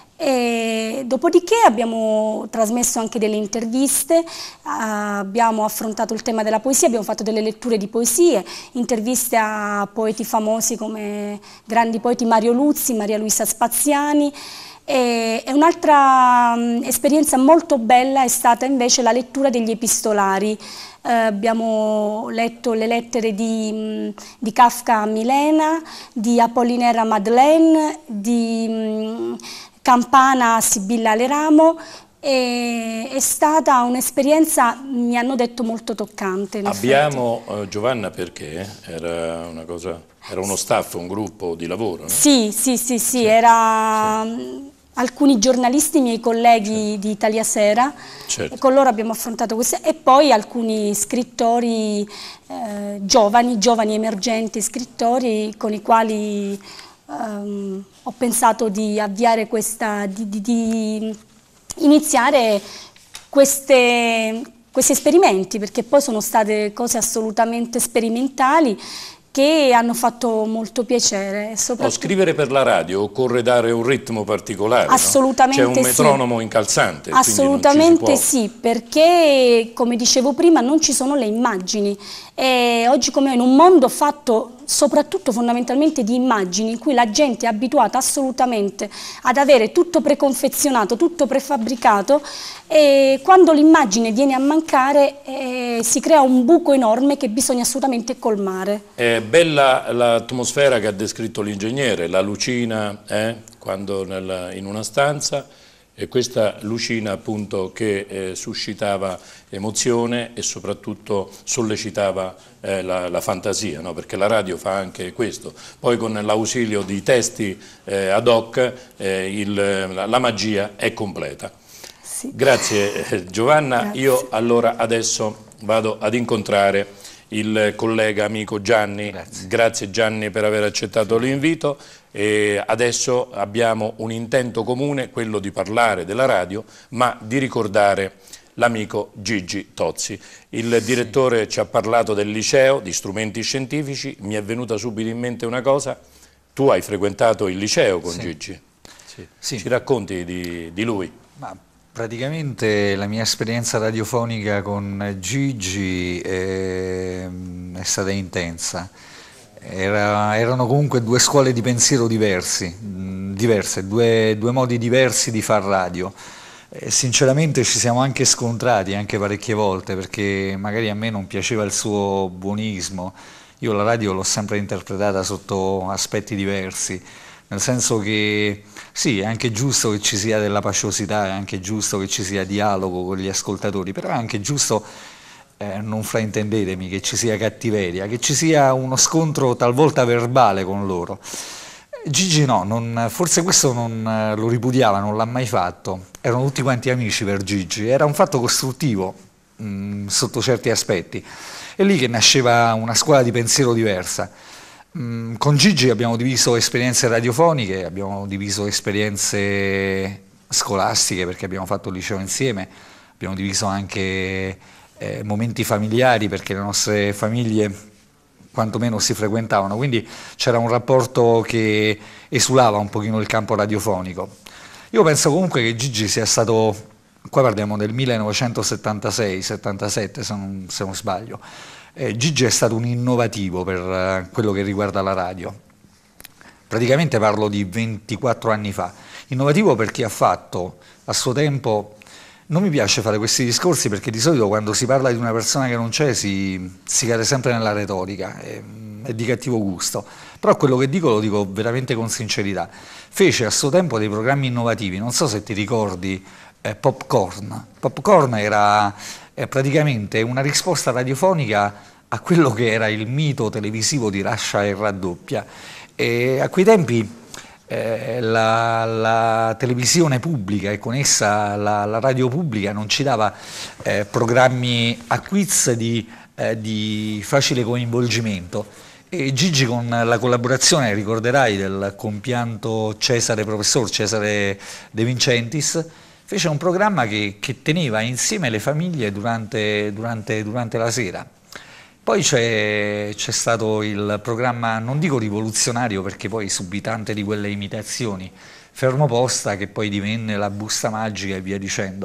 E dopodiché abbiamo trasmesso anche delle interviste, eh, abbiamo affrontato il tema della poesia, abbiamo fatto delle letture di poesie, interviste a poeti famosi come grandi poeti Mario Luzzi, Maria Luisa Spaziani. E un'altra um, esperienza molto bella è stata invece la lettura degli epistolari. Eh, abbiamo letto le lettere di, um, di Kafka a Milena, di Apollinaire a Madeleine, di um, Campana a Sibilla Leramo. E è stata un'esperienza, mi hanno detto, molto toccante. Abbiamo, uh, Giovanna, perché era una cosa, era uno staff, un gruppo di lavoro, no? Sì, sì, sì, sì, sì. Era... Sì. alcuni giornalisti, miei colleghi certo. di Italia Sera, certo. con loro abbiamo affrontato queste, e poi alcuni scrittori eh, giovani, giovani emergenti scrittori con i quali ehm, ho pensato di avviare questa, di, di, di iniziare queste, questi esperimenti, perché poi sono state cose assolutamente sperimentali che hanno fatto molto piacere. No, scrivere per la radio occorre dare un ritmo particolare, assolutamente no? C'è un metronomo sì. incalzante. Assolutamente sì, perché come dicevo prima non ci sono le immagini e oggi come in un mondo fatto soprattutto fondamentalmente di immagini in cui la gente è abituata assolutamente ad avere tutto preconfezionato, tutto prefabbricato, e quando l'immagine viene a mancare eh, si crea un buco enorme che bisogna assolutamente colmare. È bella l'atmosfera che ha descritto l'ingegnere, la lucina eh, quando nella, in una stanza, e questa lucina appunto che eh, suscitava emozione e soprattutto sollecitava eh, la, la fantasia, no? Perché la radio fa anche questo. Poi con l'ausilio di testi eh, ad hoc eh, il, la, la magia è completa. Sì. Grazie eh, Giovanna. Grazie. Io allora adesso vado ad incontrare il collega amico Gianni. Grazie, Grazie Gianni per aver accettato l'invito. E adesso abbiamo un intento comune, quello di parlare della radio, ma di ricordare l'amico Gigi Tozzi. Il sì. direttore ci ha parlato del liceo, di strumenti scientifici, mi è venuta subito in mente una cosa: tu hai frequentato il liceo con sì. Gigi, sì. Sì. Ci racconti di, di lui? Ma praticamente la mia esperienza radiofonica con Gigi è, è stata intensa. Era, erano comunque due scuole di pensiero diversi, mh, diverse, due, due modi diversi di far radio. E sinceramente ci siamo anche scontrati anche parecchie volte, perché magari a me non piaceva il suo buonismo. Io la radio l'ho sempre interpretata sotto aspetti diversi, nel senso che sì, è anche giusto che ci sia della paciosità, è anche giusto che ci sia dialogo con gli ascoltatori, però è anche giusto, eh, non fraintendetemi, che ci sia cattiveria, che ci sia uno scontro talvolta verbale con loro. Gigi no, non, forse questo non lo ripudiava, non l'ha mai fatto, erano tutti quanti amici per Gigi, era un fatto costruttivo mh, sotto certi aspetti. È lì che nasceva una scuola di pensiero diversa. Mh, con Gigi abbiamo diviso esperienze radiofoniche, abbiamo diviso esperienze scolastiche perché abbiamo fatto il liceo insieme, abbiamo diviso anche eh, momenti familiari perché le nostre famiglie quantomeno si frequentavano, quindi c'era un rapporto che esulava un pochino il campo radiofonico. Io penso comunque che Gigi sia stato, qua parliamo del millenovecentosettantasei settantasette se non, se non sbaglio, eh, Gigi è stato un innovativo per eh, quello che riguarda la radio. Praticamente parlo di ventiquattro anni fa. Innovativo perché ha fatto a suo tempo. Non mi piace fare questi discorsi perché di solito quando si parla di una persona che non c'è si, si cade sempre nella retorica, è, è di cattivo gusto, però quello che dico lo dico veramente con sincerità. Fece a suo tempo dei programmi innovativi, non so se ti ricordi eh, Popcorn. Popcorn era eh, praticamente una risposta radiofonica a quello che era il mito televisivo di Rascia e Raddoppia, e a quei tempi Eh, la, la televisione pubblica e con essa la, la radio pubblica non ci dava eh, programmi a quiz di, eh, di facile coinvolgimento, e Gigi, con la collaborazione, ricorderai, del compianto Cesare Professor, Cesare De Vincentis, fece un programma che, che teneva insieme le famiglie durante, durante, durante la sera. Poi c'è stato il programma, non dico rivoluzionario perché poi subì tante di quelle imitazioni, Fermoposta, che poi divenne La busta magica e via dicendo.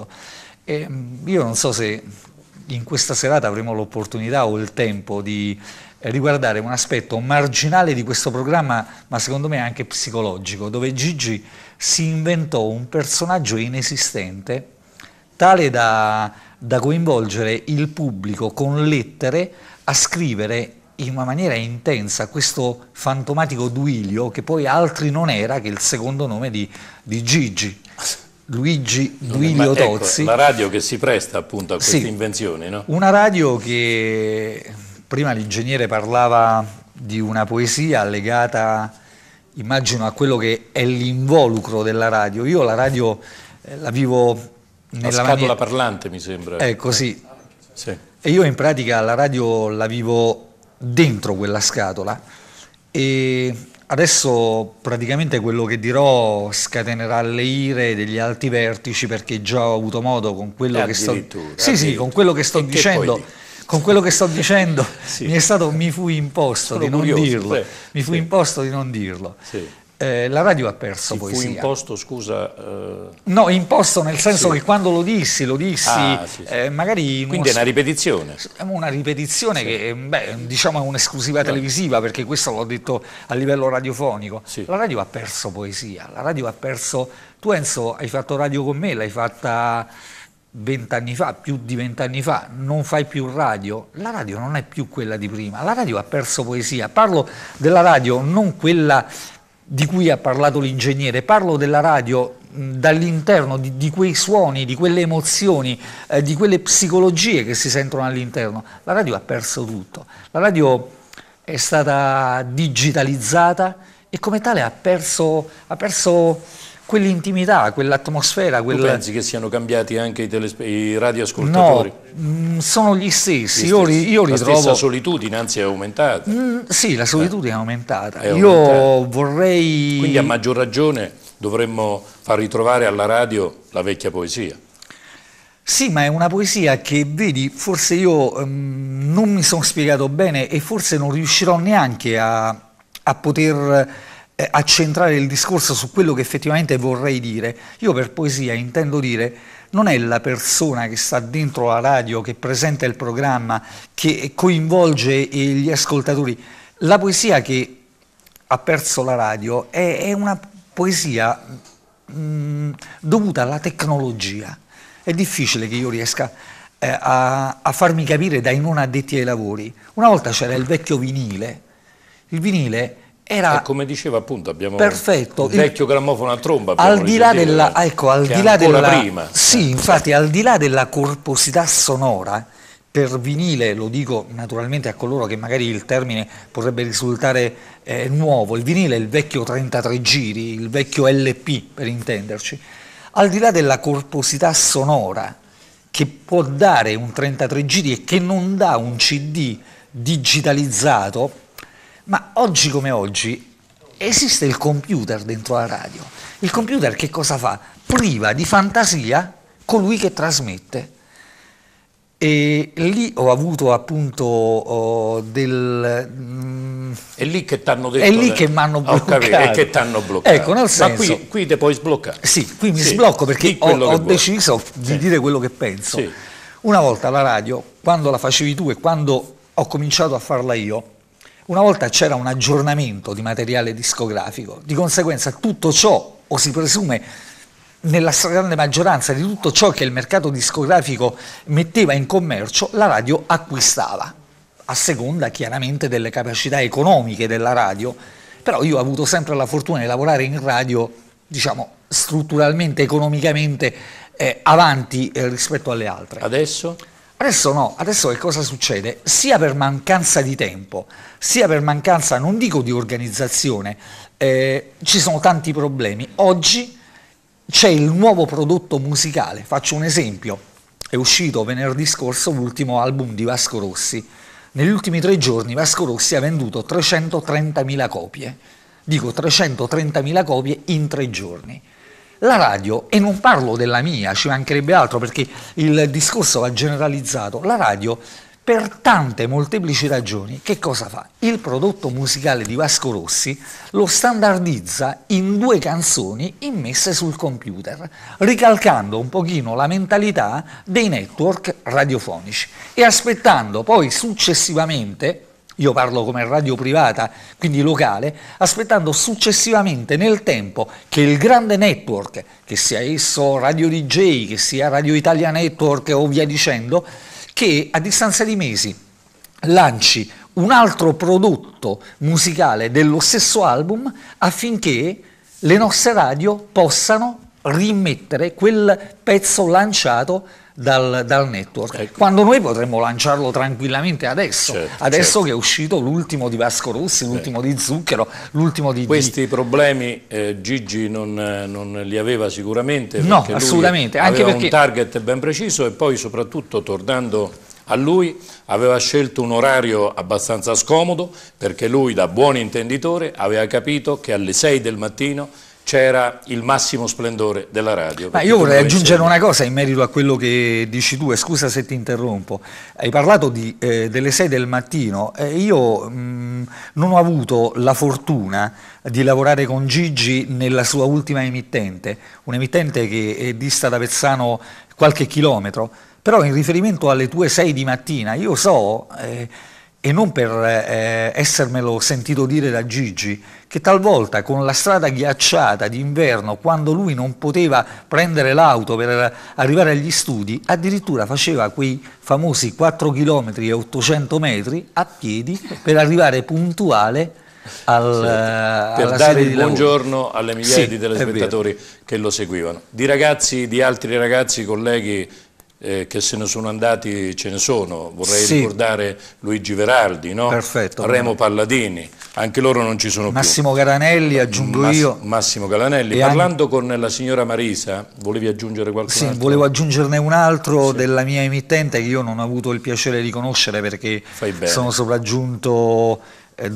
E io non so se in questa serata avremo l'opportunità o il tempo di riguardare un aspetto marginale di questo programma, ma secondo me anche psicologico, dove Gigi si inventò un personaggio inesistente tale da, da coinvolgere il pubblico con lettere a scrivere in una maniera intensa questo fantomatico Duilio, che poi altri non era che il secondo nome di, di Gigi, Luigi Duilio Ma ecco, Tozzi. La radio che si presta appunto a queste sì, invenzioni, no? Una radio che prima l'ingegnere parlava di una poesia legata immagino a quello che è l'involucro della radio. Io la radio eh, la vivo nella la scatola maniera... parlante, mi sembra. È così. Sì. E io in pratica la radio la vivo dentro quella scatola, e adesso praticamente quello che dirò scatenerà le ire degli alti vertici, perché già ho avuto modo con quello che sto sì, sì, con quello che sto dicendo con quello che sto dicendo sì. mi è stato mi fu imposto Sono di non curioso, dirlo beh, mi fu sì. imposto di non dirlo sì. eh, la radio ha perso Ti poesia. Fu imposto, scusa uh... no, imposto nel senso sì. che quando lo dissi lo dissi ah, sì, sì. Eh, magari quindi è una ripetizione una ripetizione sì. che beh, diciamo è un'esclusiva televisiva, perché questo l'ho detto a livello radiofonico. Sì. La radio ha perso poesia, la radio ha perso. Tu Enzo hai fatto radio con me, l'hai fatta vent'anni fa, più di vent'anni fa, non fai più radio, la radio non è più quella di prima, la radio ha perso poesia. Parlo della radio, non quella di cui ha parlato l'ingegnere, parlo della radio dall'interno, di, di quei suoni, di quelle emozioni, eh, di quelle psicologie che si sentono all'interno. La radio ha perso tutto, la radio è stata digitalizzata e come tale ha perso, ha perso quell'intimità, quell'atmosfera. Quel... Tu pensi che siano cambiati anche i, telespe... i radioascoltatori? No, mh, sono gli stessi. Gli io, stessi. io la ritrovo... stessa solitudine, anzi è aumentata. Mm, sì, la solitudine eh. è aumentata. È io aumentata. vorrei... Quindi a maggior ragione dovremmo far ritrovare alla radio la vecchia poesia. Sì, ma è una poesia che, vedi, forse io um, non mi sono spiegato bene e forse non riuscirò neanche a, a poter... a centrare il discorso su quello che effettivamente vorrei dire. Io per poesia intendo dire non è la persona che sta dentro la radio, che presenta il programma, che coinvolge gli ascoltatori. La poesia che ha perso la radio è, è una poesia mh, dovuta alla tecnologia. È difficile che io riesca eh, a, a farmi capire dai non addetti ai lavori. Una volta c'era il vecchio vinile. Il vinile era e come diceva appunto abbiamo perfetto, il vecchio il, grammofono a tromba al di là della ecco al di là della prima. sì infatti al di là della corposità sonora, per vinile, lo dico naturalmente a coloro che magari il termine potrebbe risultare eh, nuovo, il vinile è il vecchio trentatré giri, il vecchio L P per intenderci, al di là della corposità sonora che può dare un trentatré giri e che non dà un C D digitalizzato. Ma oggi come oggi esiste il computer dentro la radio. Il computer che cosa fa? Priva di fantasia colui che trasmette. E lì ho avuto appunto oh, del... Mm, è lì che ti hanno detto... È lì che mi hanno bloccato. E che ti hanno bloccato. Ecco, nel senso, ma qui, qui te puoi sbloccare. Sì, qui mi sì, sblocco perché ho, ho deciso di sì. dire quello che penso. Sì. Una volta la radio, quando la facevi tu e quando ho cominciato a farla io, una volta c'era un aggiornamento di materiale discografico, di conseguenza tutto ciò, o si presume nella stragrande maggioranza di tutto ciò che il mercato discografico metteva in commercio, la radio acquistava, a seconda chiaramente delle capacità economiche della radio, però io ho avuto sempre la fortuna di lavorare in radio, diciamo, strutturalmente, economicamente eh, avanti eh, rispetto alle altre. Adesso? Adesso no, adesso che cosa succede? Sia per mancanza di tempo, sia per mancanza, non dico di organizzazione, eh, ci sono tanti problemi. Oggi c'è il nuovo prodotto musicale, faccio un esempio, è uscito venerdì scorso l'ultimo album di Vasco Rossi. Negli ultimi tre giorni Vasco Rossi ha venduto trecentotrentamila copie, dico trecentotrentamila copie in tre giorni. La radio, e non parlo della mia, ci mancherebbe altro perché il discorso va generalizzato, la radio per tante molteplici ragioni che cosa fa? Il prodotto musicale di Vasco Rossi lo standardizza in due canzoni immesse sul computer, ricalcando un pochino la mentalità dei network radiofonici e aspettando poi successivamente, io parlo come radio privata, quindi locale, aspettando successivamente nel tempo che il grande network, che sia esso Radio D J, che sia Radio Italia Network o via dicendo, che a distanza di mesi lanci un altro prodotto musicale dello stesso album affinché le nostre radio possano rimettere quel pezzo lanciato dal, dal network, ecco. quando noi potremmo lanciarlo tranquillamente adesso, certo, adesso certo. che è uscito l'ultimo di Vasco Rossi, l'ultimo di Zucchero, l'ultimo di... Questi di... problemi eh, Gigi non, non li aveva sicuramente, no, perché assolutamente, lui anche aveva perché... un target ben preciso e poi soprattutto tornando a lui aveva scelto un orario abbastanza scomodo, perché lui da buon intenditore aveva capito che alle sei del mattino c'era il massimo splendore della radio. Ma io vorrei aggiungere una cosa in merito a quello che dici tu, e scusa se ti interrompo. Hai parlato di, eh, delle sei del mattino, e io mh, non ho avuto la fortuna di lavorare con Gigi nella sua ultima emittente, un'emittente che dista da Vezzano qualche chilometro, però in riferimento alle tue sei di mattina io so... Eh, e non per eh, essermelo sentito dire da Gigi, che talvolta con la strada ghiacciata d'inverno, quando lui non poteva prendere l'auto per arrivare agli studi, addirittura faceva quei famosi quattro chilometri e ottocento metri a piedi per arrivare puntuale al, sì, alla per dare sede il di lavoro. buongiorno alle migliaia Sì, di telespettatori che lo seguivano. Di ragazzi, di altri ragazzi, colleghi Eh, che se ne sono andati ce ne sono, vorrei sì. ricordare Luigi Veraldi, no? Perfetto, Remo Palladini, anche loro non ci sono Massimo più. Garanelli, aggiungo Mass io. Massimo Garanelli. E Parlando anche... con la signora Marisa, volevi aggiungere qualcosa? Sì, volevo aggiungerne un altro sì. della mia emittente che io non ho avuto il piacere di conoscere perché sono sopraggiunto eh,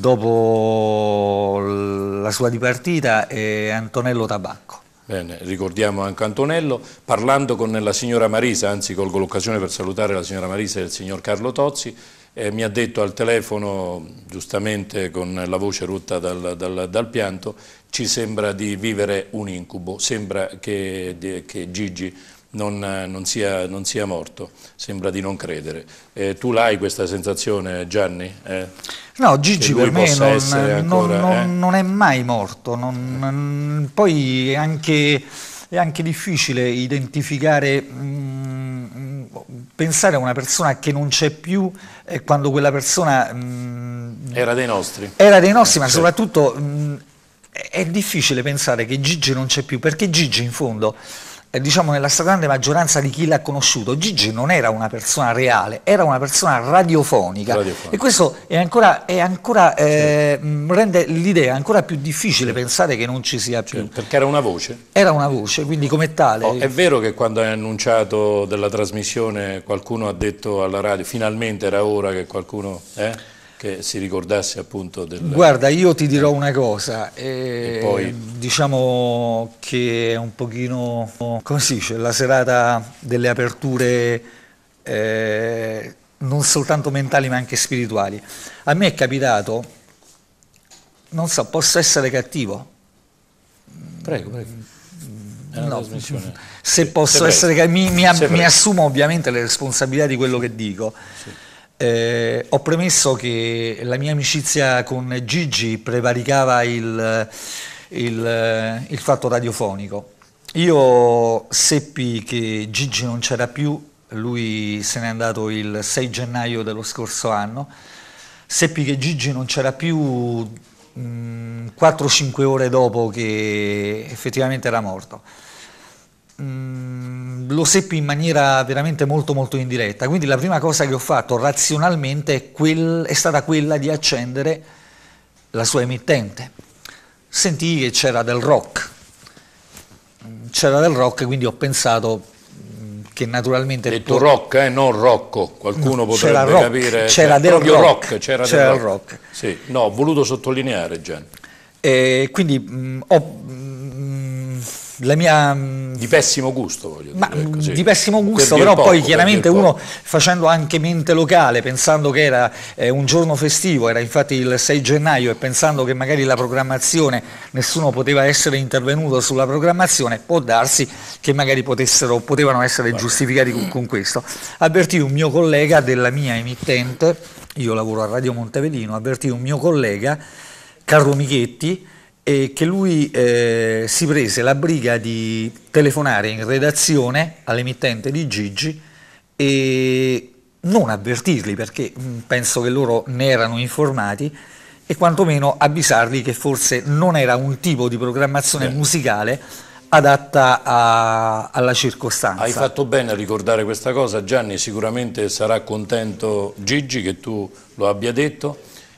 dopo la sua dipartita, è Antonello Tabacco. Bene, ricordiamo anche Antonello. Parlando con la signora Marisa, anzi colgo l'occasione per salutare la signora Marisa e il signor Carlo Tozzi, eh, mi ha detto al telefono, giustamente con la voce rotta dal, dal, dal pianto, ci sembra di vivere un incubo, sembra che, di, che Gigi non, non, sia, non sia morto, sembra di non credere. Eh, tu l'hai questa sensazione, Gianni? Eh? No, Gigi per me non, ancora, non, eh? non è mai morto, non, non, poi è anche, è anche difficile identificare, mh, pensare a una persona che non c'è più eh, quando quella persona... Mh, era dei nostri. Era dei nostri, ma sì. soprattutto mh, è difficile pensare che Gigi non c'è più, perché Gigi in fondo... diciamo nella stragrande maggioranza di chi l'ha conosciuto, Gigi non era una persona reale, era una persona radiofonica, radiofonica. E questo è ancora, è ancora eh, sì. rende l'idea ancora più difficile, sì. pensare che non ci sia più. Sì, perché era una voce. Era una voce, quindi come tale... Oh, è vero che quando hai annunciato della trasmissione qualcuno ha detto alla radio, finalmente era ora che qualcuno... Eh? che si ricordasse appunto del... Guarda, io ti dirò una cosa, eh, e poi... diciamo che è un pochino, come si dice, la serata delle aperture eh, non soltanto mentali ma anche spirituali. A me è capitato, non so, posso essere cattivo? Prego, prego. È una no, trasmissione. Se sì, posso se essere, mi, mi, se mi assumo ovviamente le responsabilità di quello che dico. Sì. Eh, ho premesso che la mia amicizia con Gigi prevaricava il, il, il fatto radiofonico. Io seppi che Gigi non c'era più, lui se n'è andato il sei gennaio dello scorso anno, seppi che Gigi non c'era più quattro cinque ore dopo che effettivamente era morto. Mm, lo seppi in maniera veramente molto molto indiretta, quindi la prima cosa che ho fatto razionalmente è, quel, è stata quella di accendere la sua emittente. Sentii che c'era del rock, c'era del rock, quindi ho pensato che naturalmente... Hai detto rock, eh, non Rocco, qualcuno potrebbe rock, capire... C'era del proprio rock, rock, c'era c'era del rock. rock. Sì, no, ho voluto sottolineare, Gianni. E quindi mh, ho... Mh, la mia... Di pessimo gusto, voglio ma, dire. Ecco, sì. Di pessimo gusto, però poco, poi chiaramente uno facendo anche mente locale, pensando che era eh, un giorno festivo, era infatti il sei gennaio, e pensando che magari la programmazione, nessuno poteva essere intervenuto sulla programmazione, può darsi che magari potessero, potevano essere Guarda. giustificati con, con questo. Avvertì un mio collega della mia emittente, io lavoro a Radio Montevelino, avvertì un mio collega, Carlo Michetti, e che lui eh, si prese la briga di telefonare in redazione all'emittente di Gigi e non avvertirli, perché mh, penso che loro ne erano informati, e quantomeno avvisarli che forse non era un tipo di programmazione eh. musicale adatta a, alla circostanza. Hai fatto bene a ricordare questa cosa, Gianni, sicuramente sarà contento Gigi che tu lo abbia detto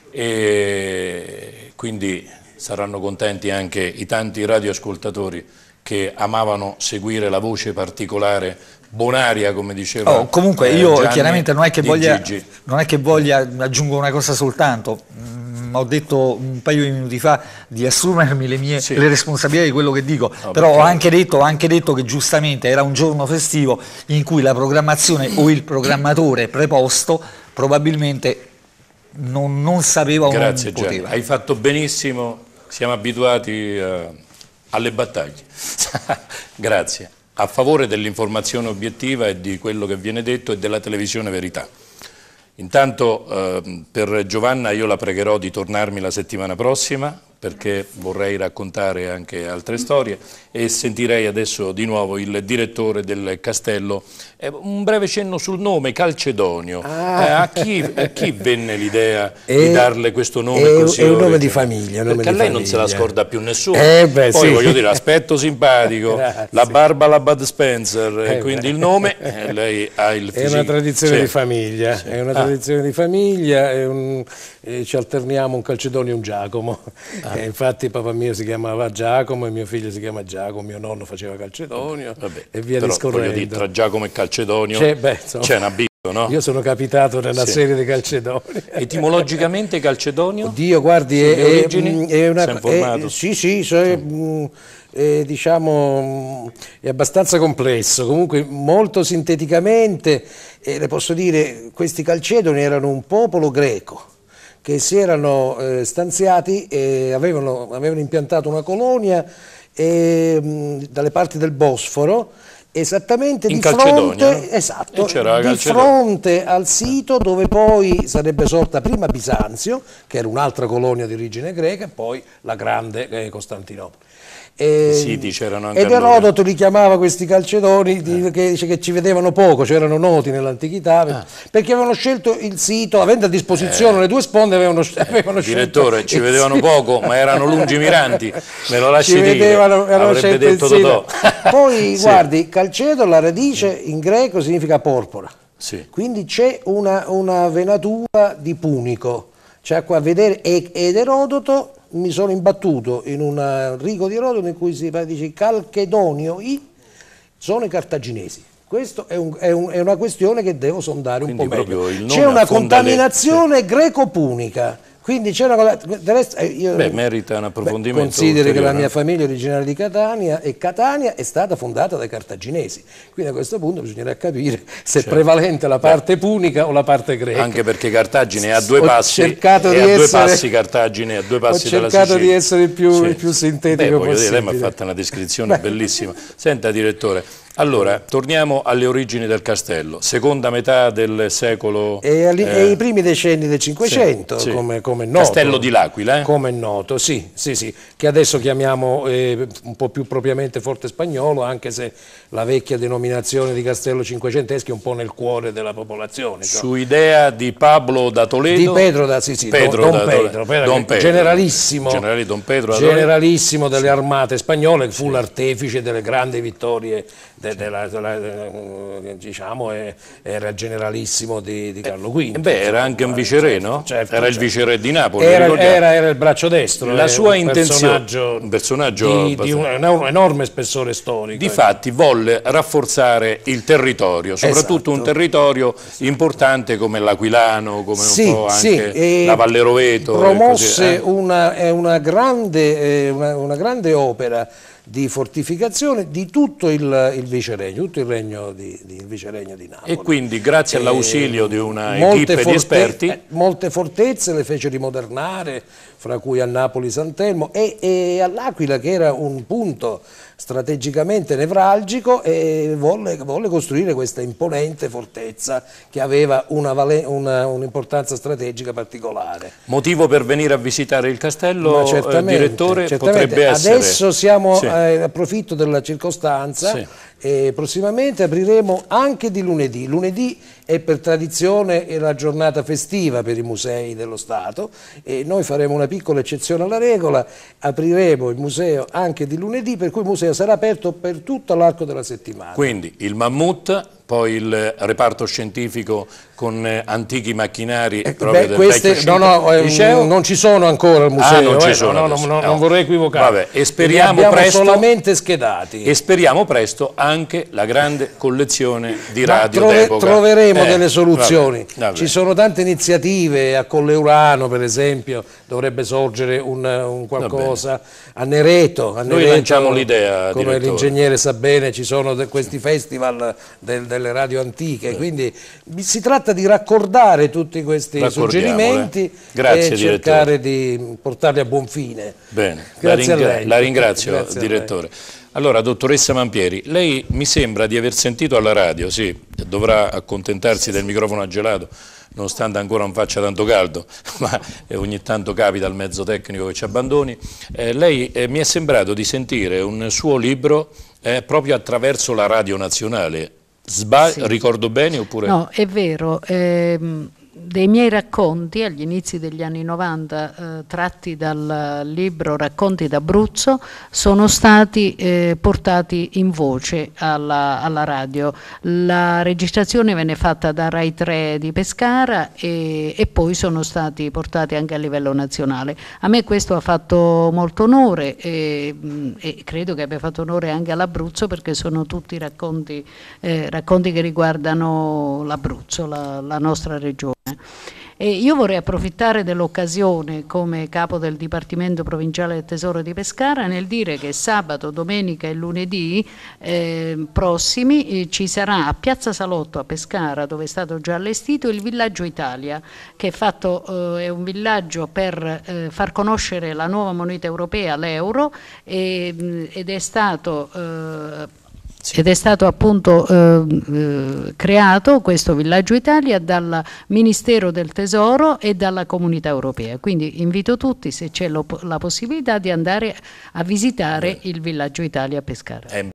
e quindi saranno contenti anche i tanti radioascoltatori che amavano seguire la voce particolare bonaria, come diceva. Oh, comunque eh, io Gianni, chiaramente non è, che voglia, Gigi. non è che voglia, aggiungo una cosa soltanto, mm, ho detto un paio di minuti fa di assumermi le mie Sì. le responsabilità di quello che dico, No, però perché- ho anche, detto, ho anche detto che giustamente era un giorno festivo in cui la programmazione o il programmatore preposto probabilmente non, non sapeva o Grazie non Gianni, poteva. hai fatto benissimo, siamo abituati eh, alle battaglie. Grazie, a favore dell'informazione obiettiva e di quello che viene detto e della televisione verità. Intanto eh, per Giovanna io la pregherò di tornarmi la settimana prossima perché vorrei raccontare anche altre storie e sentirei adesso di nuovo il direttore del castello. Eh, un breve cenno sul nome, Calcedonio. Ah. Eh, a, chi, a chi venne l'idea È- di darle questo nome è- così? è un nome di originale? famiglia, un nome Perché di a lei non se la famiglia. scorda più nessuno. Eh, beh, Poi sì. voglio dire, aspetto simpatico, Grazie. la barba alla Bud Spencer, e Eh, quindi beh. il nome, eh, lei ha il È fisico. una tradizione Sì. di famiglia, Sì. è una Ah. tradizione di famiglia, è un- eh, ci alterniamo un Calcedonio e un Giacomo. Ah. E infatti papà mio si chiamava Giacomo e mio figlio si chiama Giacomo, mio nonno faceva Calcedonio Vabbè, e via però, discorrendo. voglio dire, tra Giacomo e Calcedonio C'è, beh, insomma, c'è un abisso, no? Io sono capitato nella Sì. serie di Calcedonio. Etimologicamente Calcedonio? Oddio, guardi, Sulle è, è- origini? è una Sei informato? è- sì, sì, so- è, mh, è, diciamo, mh, è abbastanza complesso. Comunque, molto sinteticamente, eh, le posso dire, questi Calcedoni erano un popolo greco che si erano eh, stanziati e avevano, avevano impiantato una colonia eh, mh, dalle parti del Bosforo. Esattamente In di Calcedonia, fronte, no? esatto, E c'era la di Calcedonia. fronte al sito dove poi sarebbe sorta prima Bisanzio, che era un'altra colonia di origine greca, e poi la grande eh, Costantinopoli. E, I siti c'erano anche ed allora. Erodoto li chiamava questi calcedoni di- che dice che ci vedevano poco, c'erano noti nell'antichità, Ah. perché avevano scelto il sito, avendo a disposizione le due sponde, avevano, avevano scelto Direttore, ci il vedevano sito. poco, ma erano lungimiranti, me lo lasci Ci dire, vedevano, avevano avrebbe scelto il detto sito. Totò. Poi Sì. guardi, calcedo, la radice in greco significa porpora. Sì. Quindi c'è una, una venatura di punico, cioè qua a vedere, e- ed Erodoto, mi sono imbattuto in un rigo di Erodoto in cui si dice Calchedonio i sono i cartaginesi. Questa è, un- è un- è una questione che devo sondare un Quindi po' proprio meglio. il nome C'è una affonda le- contaminazione greco-punica. Quindi c'è una cosa. Del resto, eh, io- Beh, merita un approfondimento. Beh, consideri che la ulteriore, mia no? famiglia è originaria di Catania e Catania è stata fondata dai cartaginesi. Quindi a questo punto bisognerà capire se è prevalente la parte punica o la parte greca. Anche perché Cartagine è a due Ho passi, cercato è di a due essere- passi Cartagine, è a due Ho passi dalla cercato Sicilia. di essere il più, Sì. il più sintetico Beh, voglio dire, lei mi ha possibile. fatto una descrizione bellissima. Senta, direttore, allora, torniamo alle origini del castello, seconda metà del secolo... E, ali- eh, e i primi decenni del Cinquecento, sì, sì. come, come è noto. Castello di L'Aquila, eh? Come è noto, sì, sì, sì, che adesso chiamiamo eh, un po' più propriamente Forte Spagnolo, anche se la vecchia denominazione di castello cinquecenteschi è un po' nel cuore della popolazione. cioè. Su idea di Pablo da Toledo. Di Pedro da sì, sì, Pedro Don, da Don Toledo. Pedro, Pedro, Don Pedro. generalissimo, Generale Don Pedro da Toledo. generalissimo delle armate spagnole, fu l'artefice delle grandi vittorie, de- della, della- eh, diciamo, eh, era il generalissimo di, di Carlo quinto. Eh beh, era anche un viceré, no? Certo, era il certo. viceré di Napoli. Era, ricordiamo. era- era il braccio destro, La è sua un intenzione- personaggio, un personaggio di, di un, abbastanza- un enorme spessore storico. Difatti volle rafforzare il territorio, soprattutto un Esatto. territorio importante come l'Aquilano, come Sì, un po' sì, anche e la Valle Roveto. e promosse così, eh. una, è una, grande, eh, una, una grande opera di fortificazione di tutto il, il viceregno, tutto il regno di, di, il viceregno di Napoli. E quindi grazie all'ausilio di una Molte equipe di forte- esperti, eh, molte fortezze le fece rimodernare, fra cui a Napoli Sant'Elmo e, e all'Aquila, che era un punto strategicamente nevralgico, e volle, volle costruire questa imponente fortezza che aveva una vale- una- un'importanza strategica particolare. motivo per venire a visitare il castello, Ma eh, certamente, direttore, certamente. potrebbe essere... Adesso siamo Sì. eh, approfitto della circostanza, sì. e prossimamente apriremo anche di lunedì. Lunedì è per tradizione la giornata festiva per i musei dello Stato e noi faremo una piccola eccezione alla regola, apriremo il museo anche di lunedì, per cui il museo sarà aperto per tutto l'arco della settimana. Quindi il mammut, poi il reparto scientifico con eh, antichi macchinari Eh, proprio beh, del queste, vecchio no, no, eh, liceo. non ci sono ancora al museo, Ah, non ci eh, sono no, no, adesso. no, No. non vorrei equivocare. Vabbè, e speriamo Li abbiamo presto solamente schedati. e speriamo presto anche la grande collezione di Ma radio trove- d'epoca. troveremo Eh, delle soluzioni. vabbè, vabbè. Ci sono tante iniziative, a Colleurano per esempio dovrebbe sorgere un, un qualcosa, a Nereto, a Noi Nereto, lanciamo l'idea, come direttore. l'ingegnere sa bene, ci sono de- questi festival del- delle radio antiche, quindi si tratta di raccordare tutti questi Raccordiamole. suggerimenti Grazie, e cercare di portarli a buon fine. Bene, Grazie la, ringra- a lei. la ringrazio, Grazie a lei. direttore. Allora, dottoressa Mampieri, lei mi sembra di aver sentito alla radio, sì, dovrà accontentarsi del microfono a gelato, nonostante ancora non faccia tanto caldo, ma ogni tanto capita il mezzo tecnico che ci abbandoni. Eh, lei eh, mi è sembrato di sentire un suo libro eh, proprio attraverso la radio nazionale. Sba- Sì. Ricordo bene oppure? No, è vero. ehm, dei miei racconti agli inizi degli anni novanta, eh, tratti dal libro Racconti d'Abruzzo, sono stati eh, portati in voce alla, alla radio. La registrazione venne fatta da Rai tre di Pescara e, e poi sono stati portati anche a livello nazionale. A me questo ha fatto molto onore e, mh, e credo che abbia fatto onore anche all'Abruzzo, perché sono tutti racconti, eh, racconti che riguardano l'Abruzzo, la, la nostra regione. E io vorrei approfittare dell'occasione come capo del Dipartimento Provinciale del Tesoro di Pescara nel dire che sabato, domenica e lunedì eh, prossimi eh, ci sarà a Piazza Salotto a Pescara, dove è stato già allestito, il Villaggio Italia, che è, fatto, eh, è un villaggio per eh, far conoscere la nuova moneta europea, l'euro, e, ed è stato... Eh, Ed è stato appunto eh, eh, creato questo Villaggio Italia dal Ministero del Tesoro e dalla Comunità Europea. Quindi invito tutti, se c'è la possibilità, di andare a visitare il Villaggio Italia a Pescara.